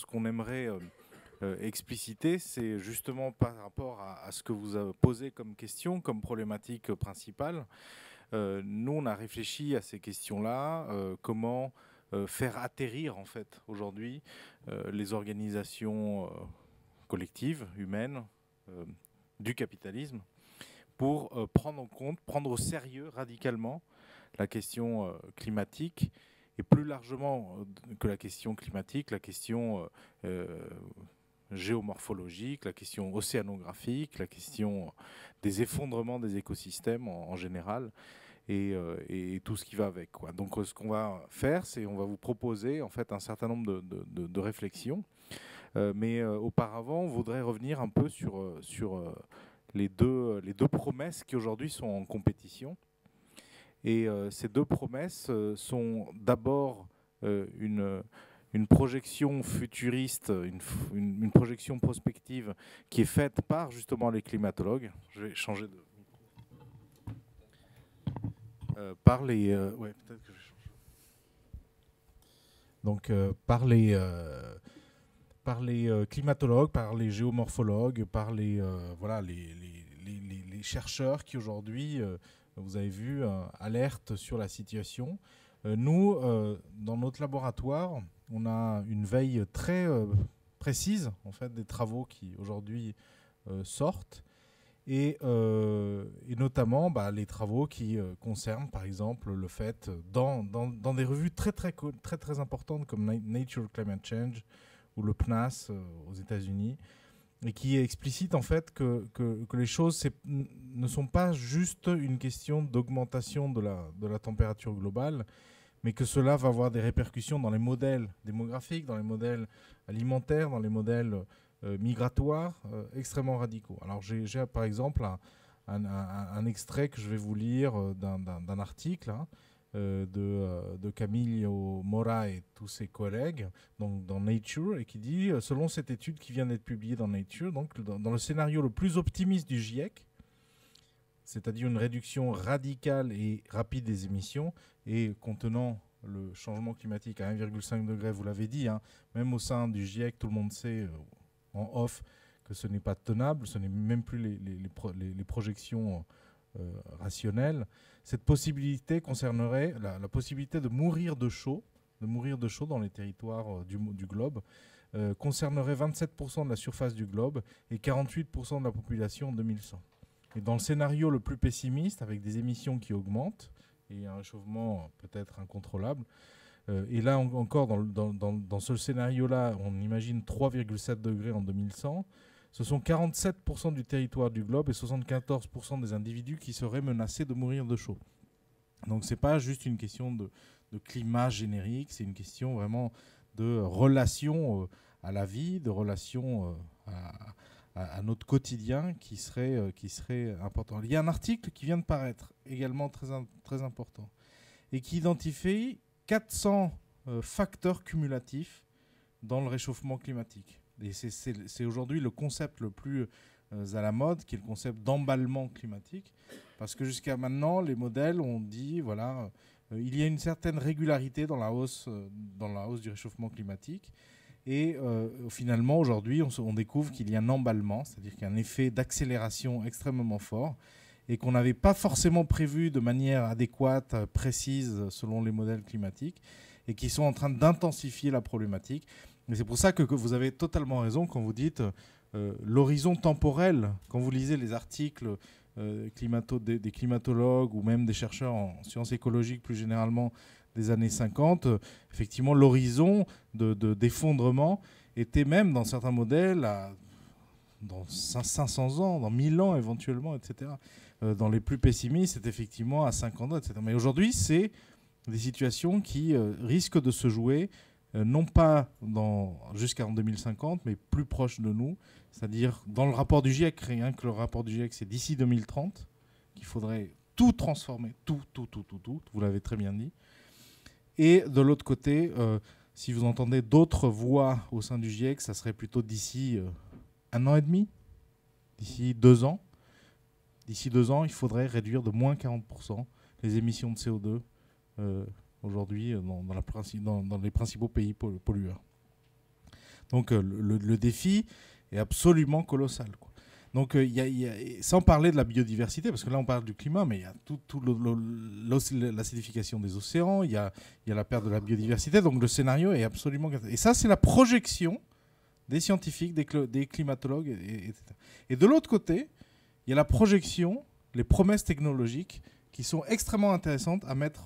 qu'on aimerait expliciter, c'est justement par rapport à ce que vous avez posé comme question, comme problématique principale. Nous, on a réfléchi à ces questions-là, comment faire atterrir en fait aujourd'hui les organisations collectives, humaines, du capitalisme, pour prendre en compte, prendre au sérieux radicalement la question climatique, et plus largement que la question climatique, la question géomorphologique, la question océanographique, la question des effondrements des écosystèmes en général, et tout ce qui va avec, quoi. Donc ce qu'on va faire, c'est on va vous proposer en fait un certain nombre de réflexions, mais auparavant, on voudrait revenir un peu sur les deux promesses qui aujourd'hui sont en compétition. Et ces deux promesses sont d'abord une projection futuriste, une projection prospective qui est faite par justement les climatologues. Je vais changer de par les ouais, peut-être que je change. Donc par les climatologues, par les géomorphologues, par les voilà les chercheurs qui aujourd'hui vous avez vu, alerte sur la situation. Nous, dans notre laboratoire, on a une veille très précise en fait, des travaux qui aujourd'hui sortent, et notamment les travaux qui concernent par exemple le fait, dans des revues très importantes comme Nature Climate Change ou le PNAS aux États-Unis, et qui explicite en fait que les choses ne sont pas juste une question d'augmentation de la température globale, mais que cela va avoir des répercussions dans les modèles démographiques, dans les modèles alimentaires, dans les modèles migratoires extrêmement radicaux. Alors j'ai par exemple un extrait que je vais vous lire d'un article de Camillo Mora et tous ses collègues, donc dans Nature, et qui dit, selon cette étude qui vient d'être publiée dans Nature, donc dans le scénario le plus optimiste du GIEC, c'est-à-dire une réduction radicale et rapide des émissions, et contenant le changement climatique à 1,5 degré, vous l'avez dit, hein, même au sein du GIEC, tout le monde sait en off que ce n'est pas tenable, ce n'est même plus les projections rationnelles. Cette possibilité concernerait la possibilité de mourir de chaud dans les territoires du globe, concernerait 27% de la surface du globe et 48% de la population en 2100. Et dans le scénario le plus pessimiste, avec des émissions qui augmentent et un réchauffement peut-être incontrôlable, et là encore, dans ce scénario-là, on imagine 3,7 degrés en 2100. Ce sont 47% du territoire du globe et 74% des individus qui seraient menacés de mourir de chaud. Donc ce n'est pas juste une question de climat générique, c'est une question vraiment de relation à la vie, de relation à notre quotidien qui serait important. Il y a un article qui vient de paraître, également très important, et qui identifie 400 facteurs cumulatifs dans le réchauffement climatique. Et c'est aujourd'hui le concept le plus à la mode, qui est le concept d'emballement climatique, parce que jusqu'à maintenant, les modèles ont dit, voilà, il y a une certaine régularité dans la hausse du réchauffement climatique, et finalement, aujourd'hui, on découvre qu'il y a un emballement, c'est-à-dire qu'il y a un effet d'accélération extrêmement fort, et qu'on n'avait pas forcément prévu de manière adéquate, précise, selon les modèles climatiques, et qui sont en train d'intensifier la problématique. Et c'est pour ça que vous avez totalement raison quand vous dites l'horizon temporel, quand vous lisez les articles des climatologues ou même des chercheurs en sciences écologiques plus généralement des années 50, effectivement l'horizon d'effondrement était même dans certains modèles dans 500 ans, dans 1000 ans éventuellement, etc. Dans les plus pessimistes, c'est effectivement à 50 ans, etc. Mais aujourd'hui, c'est des situations qui risquent de se jouer non pas jusqu'en 2050, mais plus proche de nous. C'est-à-dire, dans le rapport du GIEC, rien que le rapport du GIEC, c'est d'ici 2030 qu'il faudrait tout transformer, tout, vous l'avez très bien dit. Et de l'autre côté, si vous entendez d'autres voix au sein du GIEC, ça serait plutôt d'ici 1 an et demi, d'ici 2 ans. D'ici 2 ans, il faudrait réduire de moins 40% les émissions de CO2 aujourd'hui dans les principaux pays pollueurs. Donc le défi est absolument colossal, quoi. Donc, sans parler de la biodiversité, parce que là on parle du climat, mais il y a l'acidification des océans, il y a la perte de la biodiversité, donc le scénario est absolument... Et ça, c'est la projection des scientifiques, des climatologues, etc. Et de l'autre côté, il y a la projection, les promesses technologiques qui sont extrêmement intéressantes à mettre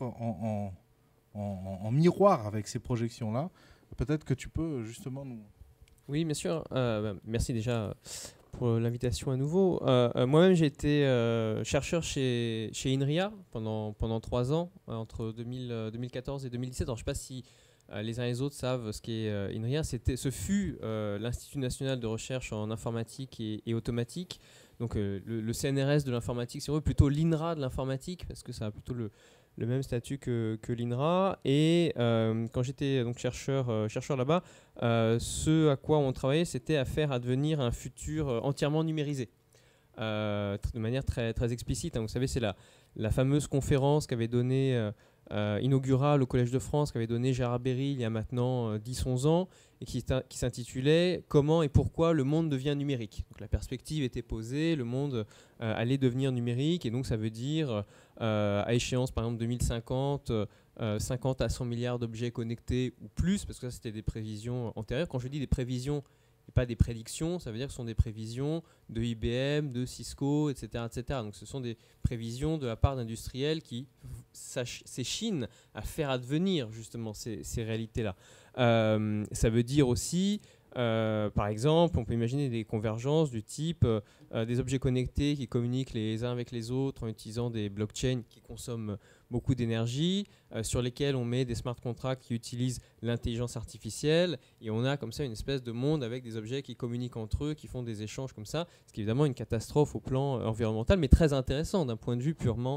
en miroir avec ces projections-là. Peut-être que tu peux justement nous... Oui, bien sûr. Merci déjà pour l'invitation à nouveau. Moi-même, j'ai été chercheur chez INRIA pendant 3 ans, entre 2014 et 2017. Alors, je ne sais pas si les uns et les autres savent ce qu'est INRIA. Ce fut l'Institut national de recherche en informatique et automatique. Donc, le CNRS de l'informatique, c'est plutôt l'INRA de l'informatique, parce que ça a plutôt le même statut que l'INRA. Et quand j'étais donc chercheur là-bas, ce à quoi on travaillait, c'était à faire advenir un futur entièrement numérisé, de manière très, très explicite. Vous savez, c'est la fameuse conférence qu'avait donnée inaugurale au Collège de France, qu'avait donnée Gérard Berry il y a maintenant 10-11 ans, et qui s'intitulait « Comment et pourquoi le monde devient numérique ». Donc la perspective était posée, le monde allait devenir numérique, et donc ça veut dire, à échéance par exemple 2050, 50 à 100 milliards d'objets connectés ou plus, parce que ça c'était des prévisions antérieures. Quand je dis des prévisions, et pas des prédictions, ça veut dire que ce sont des prévisions de IBM, de Cisco, etc., etc. Donc ce sont des prévisions de la part d'industriels qui s'échinent à faire advenir justement ces réalités-là. Ça veut dire aussi, par exemple, on peut imaginer des convergences du type des objets connectés qui communiquent les uns avec les autres en utilisant des blockchains qui consomment beaucoup d'énergie, sur lesquels on met des smart contracts qui utilisent l'intelligence artificielle, et on a comme ça une espèce de monde avec des objets qui communiquent entre eux, qui font des échanges comme ça, ce qui est évidemment une catastrophe au plan environnemental, mais très intéressant d'un point de vue purement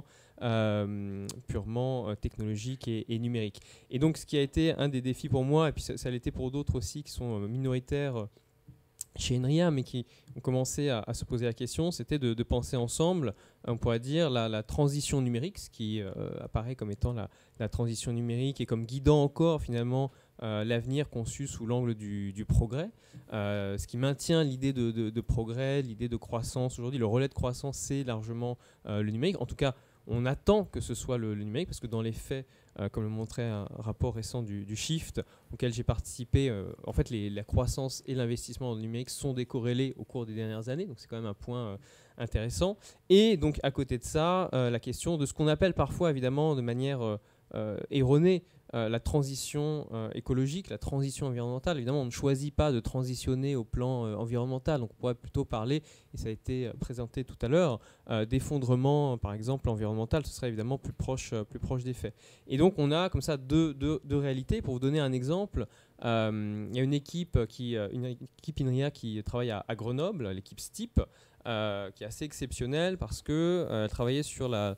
technologique et numérique. Et donc ce qui a été un des défis pour moi, et puis ça l'était pour d'autres aussi qui sont minoritaires chez INRIA, mais qui ont commencé à se poser la question, c'était de penser ensemble, on pourrait dire, la transition numérique, ce qui apparaît comme étant la transition numérique et comme guidant encore finalement l'avenir conçu sous l'angle du progrès, ce qui maintient l'idée de progrès, l'idée de croissance. Aujourd'hui, le relais de croissance, c'est largement le numérique. En tout cas, on attend que ce soit le numérique, parce que dans les faits, comme le montrait un rapport récent du Shift, auquel j'ai participé, en fait, la croissance et l'investissement dans le numérique sont décorrélés au cours des dernières années, donc c'est quand même un point intéressant. Et donc, à côté de ça, la question de ce qu'on appelle parfois, évidemment, de manière erronée, la transition écologique, la transition environnementale. Évidemment, on ne choisit pas de transitionner au plan environnemental, donc on pourrait plutôt parler, et ça a été présenté tout à l'heure, d'effondrement, par exemple, environnemental. Ce serait évidemment plus proche des faits. Et donc, on a comme ça deux réalités. Pour vous donner un exemple, il y a une équipe INRIA qui travaille à Grenoble, l'équipe STIP, qui est assez exceptionnelle parce qu'elle travaillait sur la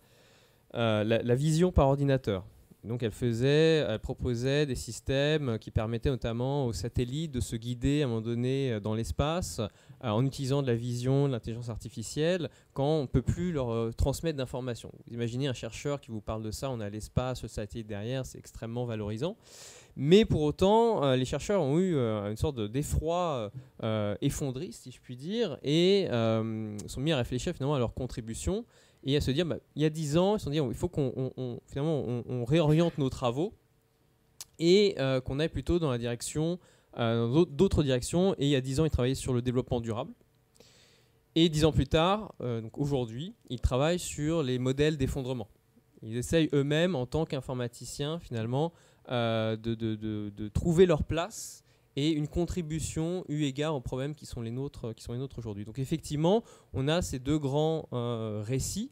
vision par ordinateur. Donc elle proposait des systèmes qui permettaient notamment aux satellites de se guider à un moment donné dans l'espace en utilisant de la vision, de l'intelligence artificielle, quand on ne peut plus leur transmettre d'informations. Vous imaginez un chercheur qui vous parle de ça, on a l'espace, le satellite derrière, c'est extrêmement valorisant. Mais pour autant, les chercheurs ont eu une sorte d'effroi effondriste, si je puis dire, et sont mis à réfléchir finalement à leur contribution et à se dire, il y a 10 ans, ils se sont dit, il faut qu'on réoriente nos travaux et qu'on aille plutôt dans la direction, d'autres directions. Et il y a 10 ans, ils travaillaient sur le développement durable. Et 10 ans plus tard, donc aujourd'hui, ils travaillent sur les modèles d'effondrement. Ils essayent eux-mêmes, en tant qu'informaticiens, finalement, de trouver leur place et une contribution eu égard aux problèmes qui sont les nôtres aujourd'hui. Donc effectivement, on a ces deux grands récits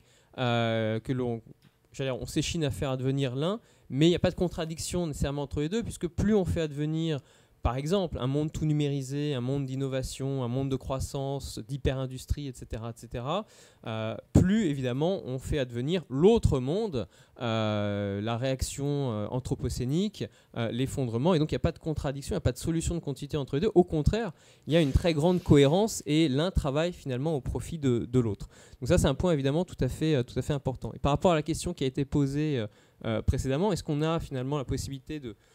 on s'échine à faire advenir l'un, mais il n'y a pas de contradiction nécessairement entre les deux, puisque plus on fait advenir, par exemple, un monde tout numérisé, un monde d'innovation, un monde de croissance, d'hyper-industrie, etc., plus évidemment on fait advenir l'autre monde, la réaction anthropocénique, l'effondrement, et donc il n'y a pas de contradiction, il n'y a pas de solution de continuité entre les deux. Au contraire, il y a une très grande cohérence et l'un travaille finalement au profit de l'autre. Donc ça, c'est un point évidemment tout à fait important. Et par rapport à la question qui a été posée précédemment, est-ce qu'on a finalement la possibilité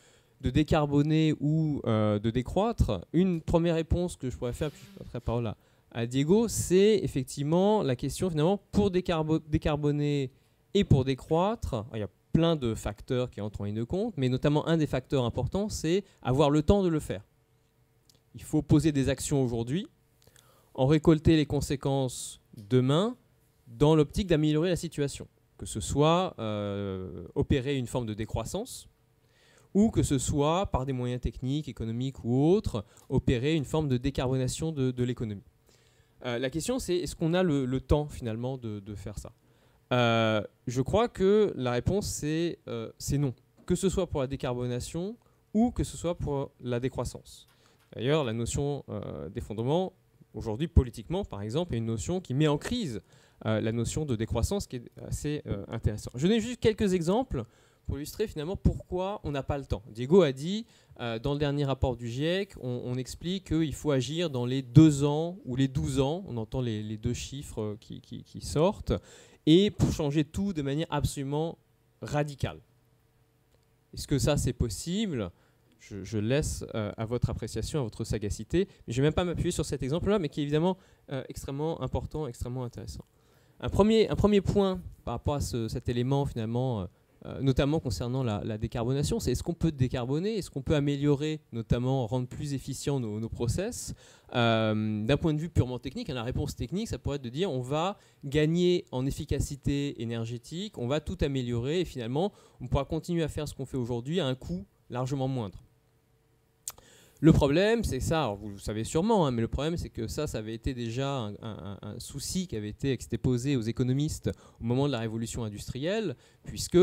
de décarboner ou de décroître, une première réponse que je pourrais faire, puis je passerai la parole à Diego, c'est effectivement la question finalement pour décarboner et pour décroître. Il y a plein de facteurs qui entrent en ligne de compte, mais notamment un des facteurs importants, c'est avoir le temps de le faire. Il faut poser des actions aujourd'hui, en récolter les conséquences demain, dans l'optique d'améliorer la situation. Que ce soit opérer une forme de décroissance, ou que ce soit, par des moyens techniques, économiques ou autres, opérer une forme de décarbonation de l'économie. La question, c'est est-ce qu'on a le temps, finalement, de faire ça ? Je crois que la réponse, c'est non. Que ce soit pour la décarbonation ou que ce soit pour la décroissance. D'ailleurs, la notion d'effondrement, aujourd'hui, politiquement, par exemple, est une notion qui met en crise la notion de décroissance, qui est assez intéressante. Je donne juste quelques exemples pour illustrer finalement pourquoi on n'a pas le temps. Diego a dit, dans le dernier rapport du GIEC, on explique qu'il faut agir dans les 2 ans ou les 12 ans, on entend les 2 chiffres qui sortent, et pour changer tout de manière absolument radicale. Est-ce que ça c'est possible ? Je laisse à votre appréciation, à votre sagacité, mais je ne vais même pas m'appuyer sur cet exemple-là, mais qui est évidemment extrêmement important, extrêmement intéressant. Un premier point par rapport à cet élément finalement, notamment concernant la décarbonation, c'est est-ce qu'on peut décarboner, est-ce qu'on peut améliorer, notamment rendre plus efficients nos process. D'un point de vue purement technique, la réponse technique, ça pourrait être de dire on va gagner en efficacité énergétique, on va tout améliorer et finalement on pourra continuer à faire ce qu'on fait aujourd'hui à un coût largement moindre. Le problème, c'est ça, alors vous le savez sûrement, mais le problème, c'est que ça avait été déjà un souci qui s'était posé aux économistes au moment de la révolution industrielle, puisque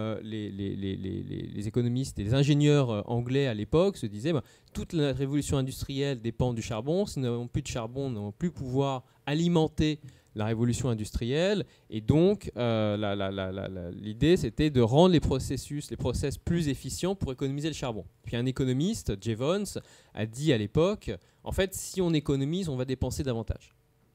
les économistes et les ingénieurs anglais à l'époque se disaient toute la révolution industrielle dépend du charbon, si nous n'avons plus de charbon, nous n'allons plus pouvoir alimenter la révolution industrielle, et donc l'idée c'était de rendre les process plus efficients pour économiser le charbon. Puis un économiste, Jevons, a dit à l'époque, en fait, si on économise, on va dépenser davantage.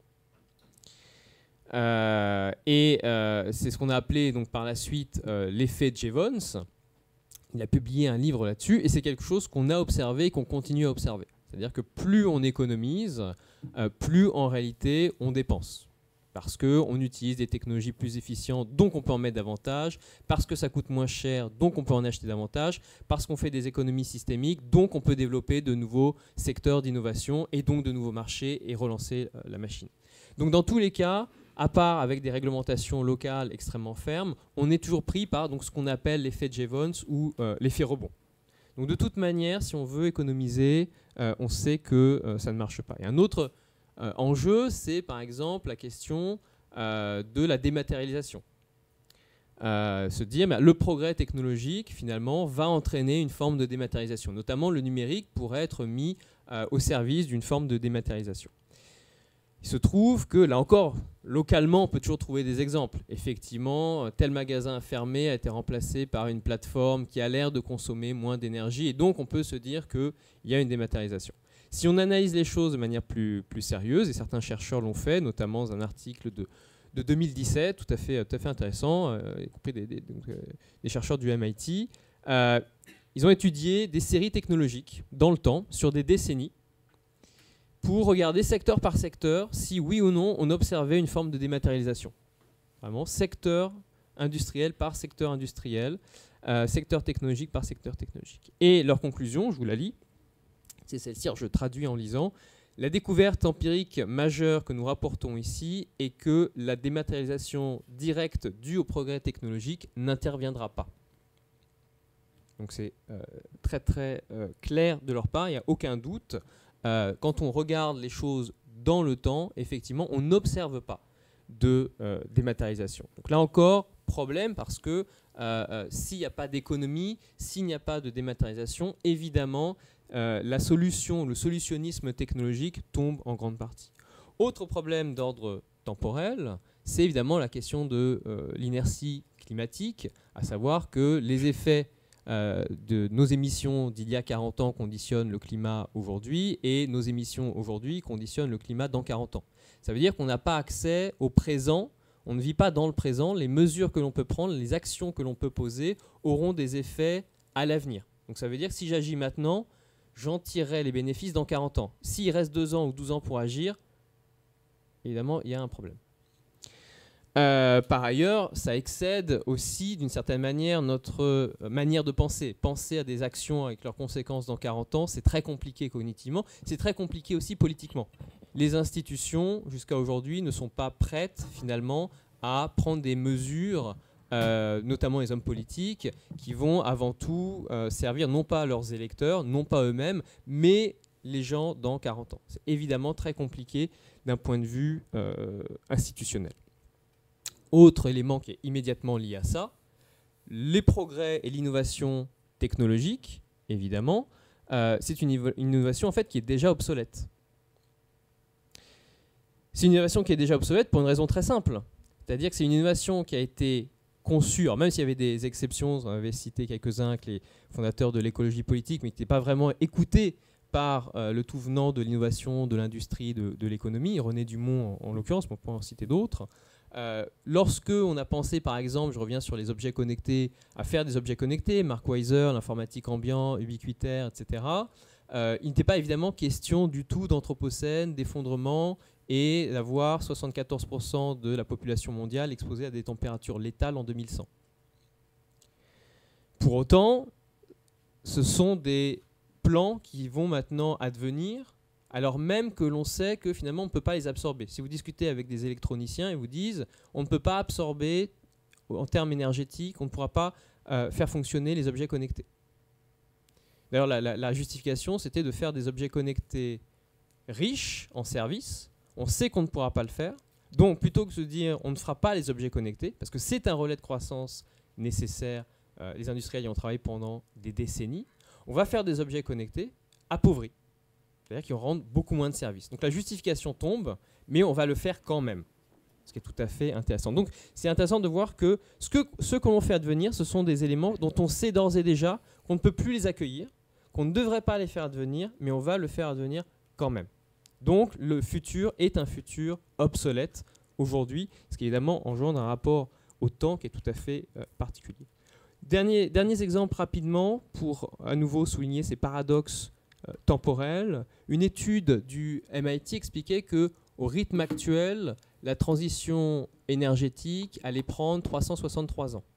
C'est ce qu'on a appelé donc, par la suite l'effet Jevons. Il a publié un livre là-dessus, et c'est quelque chose qu'on a observé et qu'on continue à observer. C'est-à-dire que plus on économise, plus en réalité on dépense. Parce qu'on utilise des technologies plus efficientes, donc on peut en mettre davantage, parce que ça coûte moins cher, donc on peut en acheter davantage, parce qu'on fait des économies systémiques, donc on peut développer de nouveaux secteurs d'innovation et donc de nouveaux marchés et relancer la machine. Donc dans tous les cas, à part avec des réglementations locales extrêmement fermes, on est toujours pris par donc, ce qu'on appelle l'effet Jevons ou l'effet rebond. Donc de toute manière, si on veut économiser, on sait que ça ne marche pas. Et un autre enjeu, c'est par exemple la question de la dématérialisation. Se dire le progrès technologique finalement va entraîner une forme de dématérialisation. Notamment le numérique pourrait être mis au service d'une forme de dématérialisation. Il se trouve que, là encore, localement, on peut toujours trouver des exemples. Effectivement, tel magasin fermé a été remplacé par une plateforme qui a l'air de consommer moins d'énergie, et donc on peut se dire qu'il y a une dématérialisation. Si on analyse les choses de manière plus sérieuse, et certains chercheurs l'ont fait, notamment dans un article de 2017, tout à fait intéressant, y compris des chercheurs du MIT, ils ont étudié des séries technologiques dans le temps, sur des décennies, pour regarder secteur par secteur si oui ou non on observait une forme de dématérialisation. Vraiment, secteur industriel par secteur industriel, secteur technologique par secteur technologique. Et leur conclusion, je vous la lis, c'est celle-ci, je traduis en lisant. La découverte empirique majeure que nous rapportons ici est que la dématérialisation directe due au progrès technologique n'interviendra pas. Donc c'est très très clair de leur part, il n'y a aucun doute. Quand on regarde les choses dans le temps, effectivement, on n'observe pas de dématérialisation. Donc là encore, problème parce que s'il n'y a pas d'économie, s'il n'y a pas de dématérialisation, évidemment, la solution, le solutionnisme technologique tombe en grande partie. Autre problème d'ordre temporel, c'est évidemment la question de l'inertie climatique, à savoir que les effets de nos émissions d'il y a 40 ans conditionnent le climat aujourd'hui et nos émissions aujourd'hui conditionnent le climat dans 40 ans. Ça veut dire qu'on n'a pas accès au présent, on ne vit pas dans le présent, les mesures que l'on peut prendre, les actions que l'on peut poser auront des effets à l'avenir. Donc ça veut dire que si j'agis maintenant, j'en tirerai les bénéfices dans 40 ans. S'il reste 2 ans ou 12 ans pour agir, évidemment, il y a un problème. Par ailleurs, ça excède aussi d'une certaine manière notre manière de penser. Penser à des actions avec leurs conséquences dans 40 ans, c'est très compliqué cognitivement, c'est très compliqué aussi politiquement. Les institutions, jusqu'à aujourd'hui, ne sont pas prêtes finalement à prendre des mesures, notamment les hommes politiques, qui vont avant tout servir non pas à leurs électeurs, non pas eux-mêmes, mais les gens dans 40 ans. C'est évidemment très compliqué d'un point de vue institutionnel. Autre élément qui est immédiatement lié à ça, les progrès et l'innovation technologique, évidemment, c'est une innovation en fait qui est déjà obsolète. C'est une innovation qui est déjà obsolète pour une raison très simple. C'est-à-dire que c'est une innovation qui a été conçue, alors même s'il y avait des exceptions, on avait cité quelques-uns avec les fondateurs de l'écologie politique, mais qui n'étaient pas vraiment écoutés par le tout venant de l'innovation, de l'industrie, de l'économie, René Dumont en l'occurrence, mais on peut en citer d'autres. Lorsque on a pensé, par exemple, je reviens sur les objets connectés, à faire des objets connectés, Mark Weiser, l'informatique ambiant, ubiquitaire, etc., il n'était pas évidemment question du tout d'anthropocène, d'effondrement et d'avoir 74% de la population mondiale exposée à des températures létales en 2100. Pour autant, ce sont des plans qui vont maintenant advenir, alors même que l'on sait que finalement on ne peut pas les absorber. Si vous discutez avec des électroniciens, ils vous disent on ne peut pas absorber, en termes énergétiques, on ne pourra pas faire fonctionner les objets connectés. D'ailleurs, la justification, c'était de faire des objets connectés riches en services. On sait qu'on ne pourra pas le faire. Donc, plutôt que de se dire on ne fera pas les objets connectés, parce que c'est un relais de croissance nécessaire, les industriels y ont travaillé pendant des décennies, on va faire des objets connectés appauvris. C'est-à-dire qu'ils rendent beaucoup moins de services. Donc la justification tombe, mais on va le faire quand même. Ce qui est tout à fait intéressant. Donc c'est intéressant de voir que ce que l'on fait advenir, ce sont des éléments dont on sait d'ores et déjà qu'on ne peut plus les accueillir, qu'on ne devrait pas les faire advenir, mais on va le faire advenir quand même. Donc le futur est un futur obsolète aujourd'hui, ce qui évidemment engendre un rapport au temps qui est tout à fait particulier. Derniers exemples rapidement pour à nouveau souligner ces paradoxes temporels. Une étude du MIT expliquait qu'au rythme actuel, la transition énergétique allait prendre 363 ans.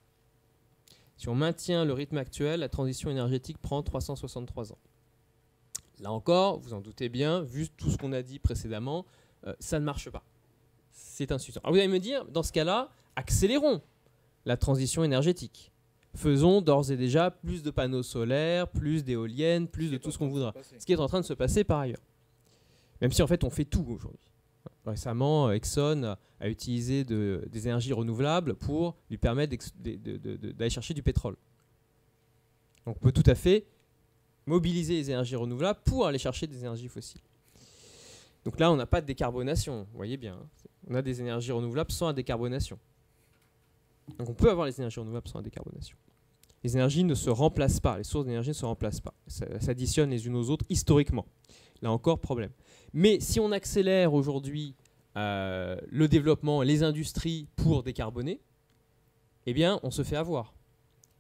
Si on maintient le rythme actuel, la transition énergétique prend 363 ans. Là encore, vous en doutez bien, vu tout ce qu'on a dit précédemment, ça ne marche pas. C'est insuffisant. Alors vous allez me dire, dans ce cas-là, accélérons la transition énergétique. Faisons d'ores et déjà plus de panneaux solaires, plus d'éoliennes, plus de tout ce qu'on voudra. Ce qui est en train de se passer par ailleurs. Même si en fait on fait tout aujourd'hui. Récemment, Exxon a utilisé des énergies renouvelables pour lui permettre d'aller chercher du pétrole. Donc on peut tout à fait mobiliser les énergies renouvelables pour aller chercher des énergies fossiles. Donc là, on n'a pas de décarbonation, vous voyez bien. On a des énergies renouvelables sans la décarbonation. Donc on peut avoir les énergies renouvelables sans la décarbonation. Les énergies ne se remplacent pas, les sources d'énergie ne se remplacent pas. Ça s'additionne les unes aux autres historiquement. Là encore, problème. Mais si on accélère aujourd'hui le développement, les industries pour décarboner, eh bien on se fait avoir. Pourquoi ?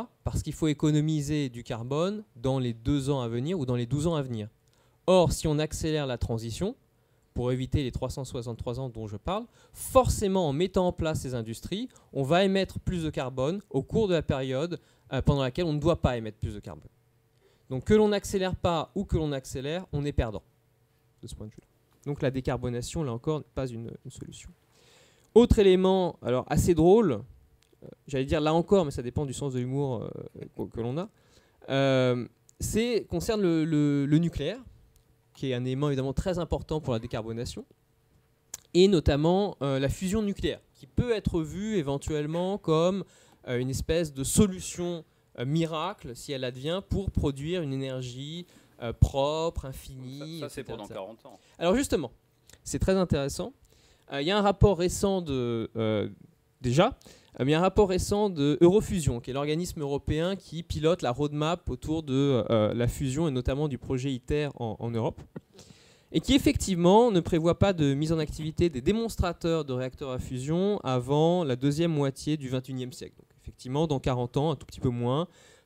Parce qu'il faut économiser du carbone dans les 2 ans à venir ou dans les 12 ans à venir. Or, si on accélère la transition, pour éviter les 363 ans dont je parle, forcément en mettant en place ces industries, on va émettre plus de carbone au cours de la période pendant laquelle on ne doit pas émettre plus de carbone. Donc que l'on n'accélère pas ou que l'on accélère, on est perdant de ce point de vue-là. Donc la décarbonation, là encore, n'est pas une solution. Autre élément, alors assez drôle, j'allais dire là encore, mais ça dépend du sens de l'humour que l'on a, concerne le nucléaire, qui est un élément évidemment très important pour la décarbonation, et notamment la fusion nucléaire, qui peut être vue éventuellement comme une espèce de solution miracle, si elle advient, pour produire une énergie propre, infinie. Ça c'est pour dans 40 ans. Alors justement, c'est très intéressant. Il y a un rapport récent déjà, il y a un rapport récent de Eurofusion, qui est l'organisme européen qui pilote la roadmap autour de la fusion et notamment du projet ITER en Europe, et qui effectivement ne prévoit pas de mise en activité des démonstrateurs de réacteurs à fusion avant la deuxième moitié du XXIe siècle. Donc effectivement, dans 40 ans, un tout petit peu moins,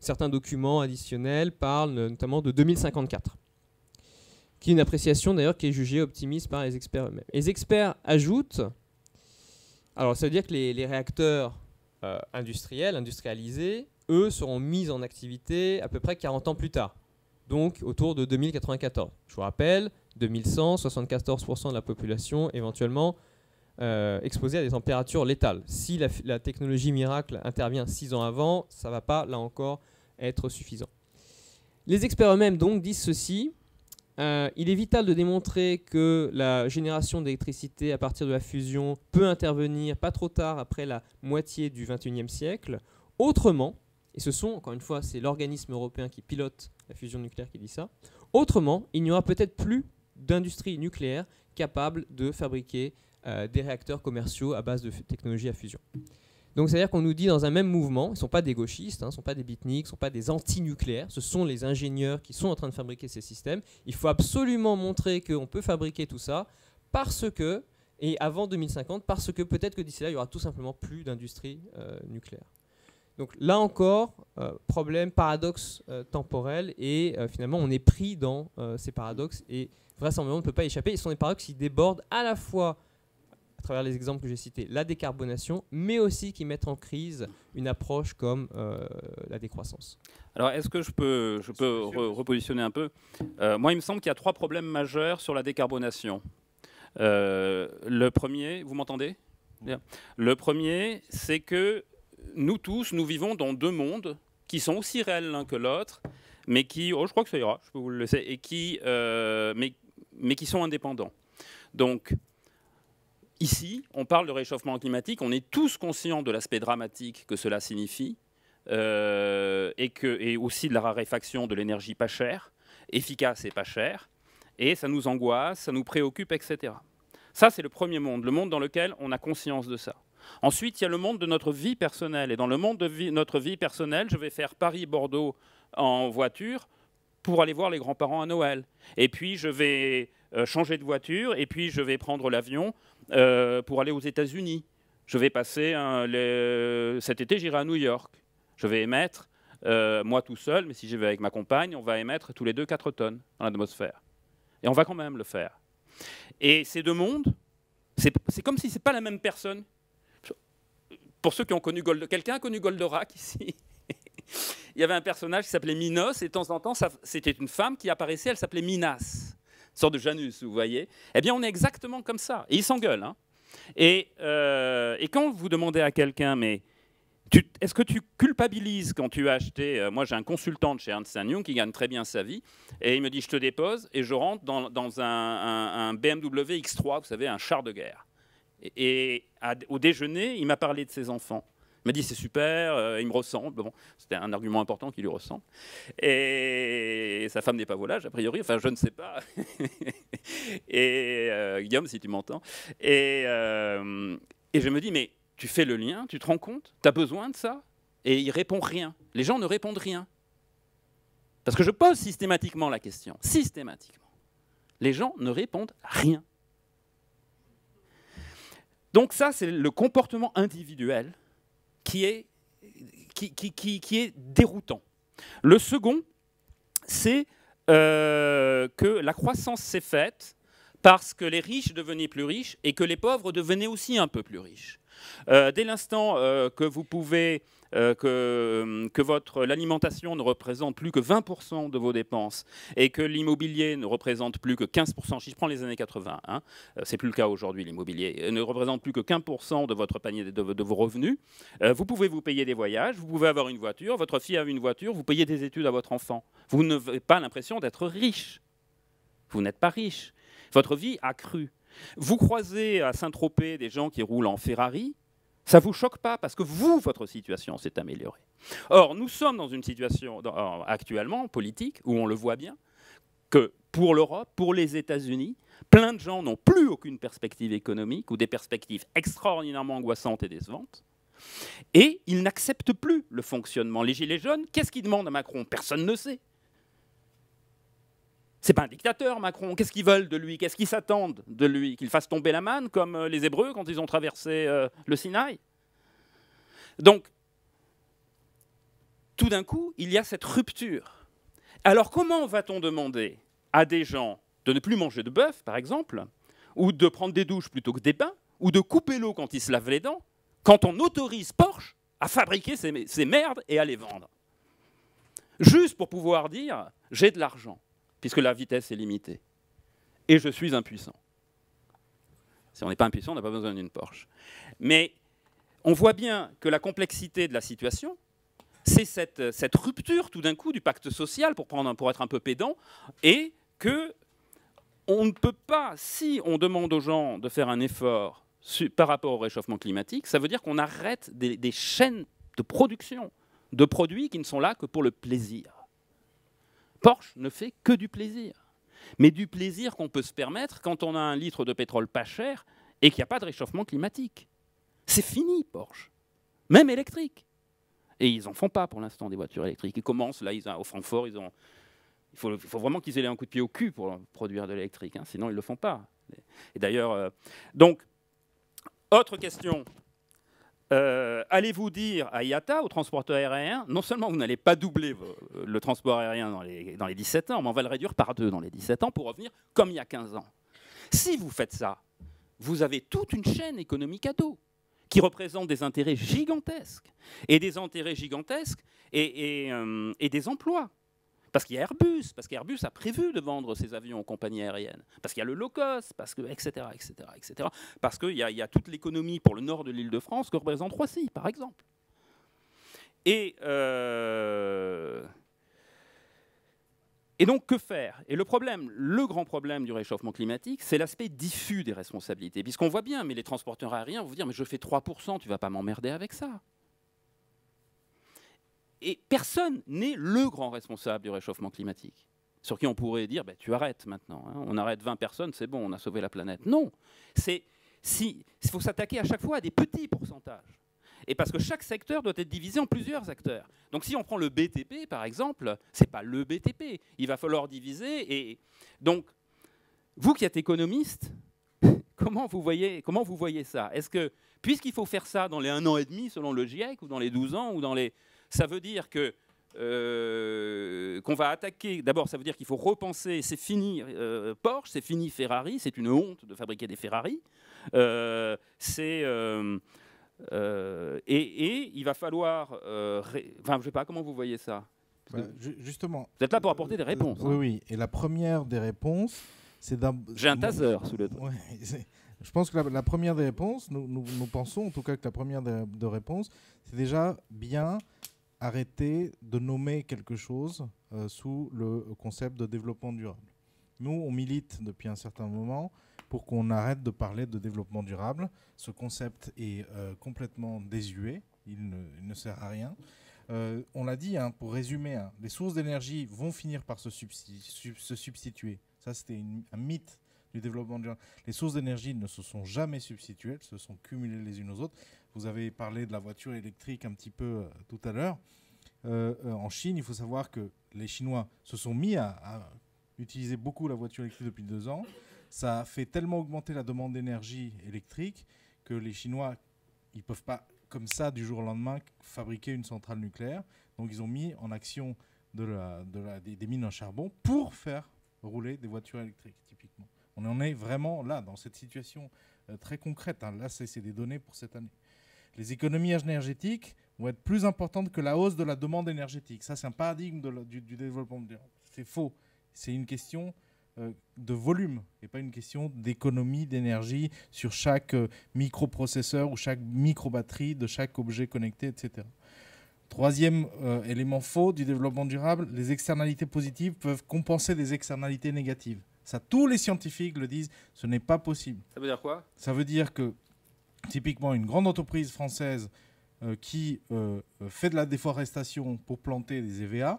certains documents additionnels parlent notamment de 2054, qui est une appréciation d'ailleurs qui est jugée optimiste par les experts eux-mêmes. Les experts ajoutent, alors ça veut dire que les réacteurs industrialisés, eux, seront mis en activité à peu près 40 ans plus tard, donc autour de 2094. Je vous rappelle, 2100, 74% de la population éventuellement exposée à des températures létales. Si la technologie miracle intervient 6 ans avant, ça ne va pas, là encore, être suffisant. Les experts eux-mêmes donc disent ceci. Il est vital de démontrer que la génération d'électricité à partir de la fusion peut intervenir pas trop tard après la moitié du XXIe siècle. Autrement, et ce sont, encore une fois, c'est l'organisme européen qui pilote la fusion nucléaire qui dit ça, autrement, il n'y aura peut-être plus d'industrie nucléaire capable de fabriquer des réacteurs commerciaux à base de technologie à fusion. Donc c'est-à-dire qu'on nous dit dans un même mouvement, ils ne sont pas des gauchistes, ils ne sont pas des beatniks, ils ne sont pas des anti-nucléaires, ce sont les ingénieurs qui sont en train de fabriquer ces systèmes. Il faut absolument montrer qu'on peut fabriquer tout ça parce que, et avant 2050, parce que peut-être que d'ici là, il n'y aura tout simplement plus d'industrie nucléaire. Donc là encore, problème, paradoxe temporel, et finalement on est pris dans ces paradoxes, et vraisemblablement on ne peut pas y échapper. Et ce sont des paradoxes qui débordent à la fois, à travers les exemples que j'ai cités, la décarbonation, mais aussi qui mettent en crise une approche comme la décroissance. Alors, est-ce que je peux repositionner un peu? Moi, il me semble qu'il y a 3 problèmes majeurs sur la décarbonation. Le premier, vous m'entendez? Bien. Le premier, c'est que nous tous, nous vivons dans 2 mondes qui sont aussi réels l'un que l'autre, mais qui, je crois que ça ira, je peux vous le laisser, et qui, mais qui sont indépendants. Donc, ici, on parle de réchauffement climatique, on est tous conscients de l'aspect dramatique que cela signifie, et aussi de la raréfaction de l'énergie pas chère, efficace et pas chère, et ça nous angoisse, ça nous préoccupe, etc. Ça, c'est le premier monde, le monde dans lequel on a conscience de ça. Ensuite, il y a le monde de notre vie personnelle, et dans le monde de notre vie personnelle, je vais faire Paris-Bordeaux en voiture pour aller voir les grands-parents à Noël. Et puis, je vais changer de voiture, et puis je vais prendre l'avion pour aller aux États-Unis. Je vais passer cet été, j'irai à New York. Je vais émettre, moi tout seul, mais si j'y vais avec ma compagne, on va émettre tous les 2 4 tonnes dans l'atmosphère. Et on va quand même le faire. Et ces 2 mondes, c'est comme si ce n'est pas la même personne. Pour ceux qui ont connu quelqu'un a connu Goldorak ici. Il y avait un personnage qui s'appelait Minos, et de temps en temps, c'était une femme qui apparaissait, elle s'appelait Minas. Une sorte de Janus, vous voyez. Eh bien, on est exactement comme ça. Et ils s'engueulent. Hein. Et quand vous demandez à quelqu'un, mais est-ce que tu culpabilises quand tu as acheté... moi, j'ai un consultant de chez Ernst & Young qui gagne très bien sa vie, et il me dit, je te dépose, et je rentre dans un BMW X3, vous savez, un char de guerre. Et au déjeuner, il m'a parlé de ses enfants. Il m'a dit, c'est super, il me ressemble. Bon, c'était un argument important qu'il lui ressemble. Et sa femme n'est pas volage, a priori. Enfin, je ne sais pas. Et Guillaume, si tu m'entends. Et je me dis, mais tu fais le lien, tu te rends compte? Tu as besoin de ça? Et il répond rien. Les gens ne répondent rien. Parce que je pose systématiquement la question. Systématiquement. Les gens ne répondent rien. Donc ça, c'est le comportement individuel qui est déroutant. Le second, c'est que la croissance s'est faite parce que les riches devenaient plus riches et que les pauvres devenaient aussi un peu plus riches. Dès l'instant que vous pouvez... que l'alimentation ne représente plus que 20% de vos dépenses et que l'immobilier ne représente plus que 15%, si je prends les années 80, hein, c'est plus le cas aujourd'hui, l'immobilier ne représente plus que 15% de votre panier de vos revenus, vous pouvez vous payer des voyages, vous pouvez avoir une voiture, votre fille a une voiture, vous payez des études à votre enfant. Vous n'avez pas l'impression d'être riche. Vous n'êtes pas riche. Votre vie a cru. Vous croisez à Saint-Tropez des gens qui roulent en Ferrari, ça ne vous choque pas parce que vous, votre situation s'est améliorée. Or, nous sommes dans une situation actuellement politique où on le voit bien que pour l'Europe, pour les États-Unis, plein de gens n'ont plus aucune perspective économique ou des perspectives extraordinairement angoissantes et décevantes. Et ils n'acceptent plus le fonctionnement. Les Gilets jaunes, qu'est-ce qu'ils demandent à Macron? Personne ne sait. C'est pas un dictateur, Macron. Qu'est-ce qu'ils veulent de lui? Qu'est-ce qu'ils s'attendent de lui? Qu'il fasse tomber la manne, comme les Hébreux quand ils ont traversé le Sinaï? Donc, tout d'un coup, il y a cette rupture. Alors comment va-t-on demander à des gens de ne plus manger de bœuf, par exemple, ou de prendre des douches plutôt que des bains, ou de couper l'eau quand ils se lavent les dents, quand on autorise Porsche à fabriquer ces merdes et à les vendre? Juste pour pouvoir dire « j'ai de l'argent », puisque la vitesse est limitée, et je suis impuissant. Si on n'est pas impuissant, on n'a pas besoin d'une Porsche. Mais on voit bien que la complexité de la situation, c'est cette rupture tout d'un coup du pacte social, pour être un peu pédant, et qu'on ne peut pas, si on demande aux gens de faire un effort par rapport au réchauffement climatique, ça veut dire qu'on arrête des chaînes de production de produits qui ne sont là que pour le plaisir. Porsche ne fait que du plaisir. Mais du plaisir qu'on peut se permettre quand on a un litre de pétrole pas cher et qu'il n'y a pas de réchauffement climatique. C'est fini, Porsche. Même électrique. Et ils n'en font pas pour l'instant des voitures électriques. Ils commencent, là, au Francfort, il faut vraiment qu'ils aient un coup de pied au cul pour produire de l'électrique, hein, sinon ils ne le font pas. Et d'ailleurs, donc, autre question. Allez-vous dire à IATA, au transporteur aérien, non seulement vous n'allez pas doubler le transport aérien dans les 17 ans, mais on va le réduire par 2 dans les 17 ans pour revenir comme il y a 15 ans. Si vous faites ça, vous avez toute une chaîne économique à dos qui représente des intérêts gigantesques. Et des intérêts gigantesques et des emplois. Parce qu'il y a Airbus, parce qu'Airbus a prévu de vendre ses avions aux compagnies aériennes, parce qu'il y a le low cost, parce que, etc., etc., etc., parce qu'il y a toute l'économie pour le nord de l'Île-de-France que représente Roissy, par exemple. Et donc, que faire? Et le grand problème du réchauffement climatique, c'est l'aspect diffus des responsabilités. Puisqu'on voit bien, mais les transporteurs aériens vont vous dire « mais je fais 3%, tu ne vas pas m'emmerder avec ça ». Et personne n'est le grand responsable du réchauffement climatique, sur qui on pourrait dire bah, « tu arrêtes maintenant, hein, on arrête 20 personnes, c'est bon, on a sauvé la planète ». Non, il faut s'attaquer à chaque fois à des petits pourcentages. Et parce que chaque secteur doit être divisé en plusieurs acteurs. Donc si on prend le BTP, par exemple, ce n'est pas le BTP. Il va falloir diviser. Et donc, vous qui êtes économiste, comment vous voyez ça? Est-ce que, puisqu'il faut faire ça dans les 1 an et demi, selon le GIEC, ou dans les 12 ans, ou dans les... Ça veut dire que qu'on va attaquer... D'abord, ça veut dire qu'il faut repenser, c'est fini Porsche, c'est fini Ferrari, c'est une honte de fabriquer des Ferrari. Et il va falloir... Enfin, je ne sais pas, comment vous voyez ça? Justement. Vous êtes là pour apporter des réponses. Oui, hein. oui. Et la première des réponses, c'est d'un... J'ai un taser sous le dos. Ouais, je pense que la première des réponses, nous pensons en tout cas que la première des réponses, c'est déjà bien arrêter de nommer quelque chose sous le concept de développement durable. Nous, on milite depuis un certain moment pour qu'on arrête de parler de développement durable. Ce concept est complètement désuet, il ne sert à rien. On l'a dit, hein, pour résumer, hein, les sources d'énergie vont finir par se substituer. Ça, c'était un mythe du développement durable. Les sources d'énergie ne se sont jamais substituées, elles se sont cumulées les unes aux autres. Vous avez parlé de la voiture électrique un petit peu tout à l'heure. En Chine, il faut savoir que les Chinois se sont mis à utiliser beaucoup la voiture électrique depuis 2 ans. Ça a fait tellement augmenter la demande d'énergie électrique que les Chinois, ils ne peuvent pas, comme ça, du jour au lendemain, fabriquer une centrale nucléaire. Donc, ils ont mis en action des mines en charbon pour faire rouler des voitures électriques, typiquement. On en est vraiment là, dans cette situation très concrète. Hein. Là, c'est des données pour cette année. Les économies énergétiques vont être plus importantes que la hausse de la demande énergétique. Ça, c'est un paradigme du développement durable. C'est faux. C'est une question de volume et pas une question d'économie d'énergie sur chaque microprocesseur ou chaque microbatterie de chaque objet connecté, etc. Troisième élément faux du développement durable, les externalités positives peuvent compenser des externalités négatives. Ça, tous les scientifiques le disent, ce n'est pas possible. Ça veut dire quoi? Ça veut dire que, typiquement, une grande entreprise française qui fait de la déforestation pour planter des EVA,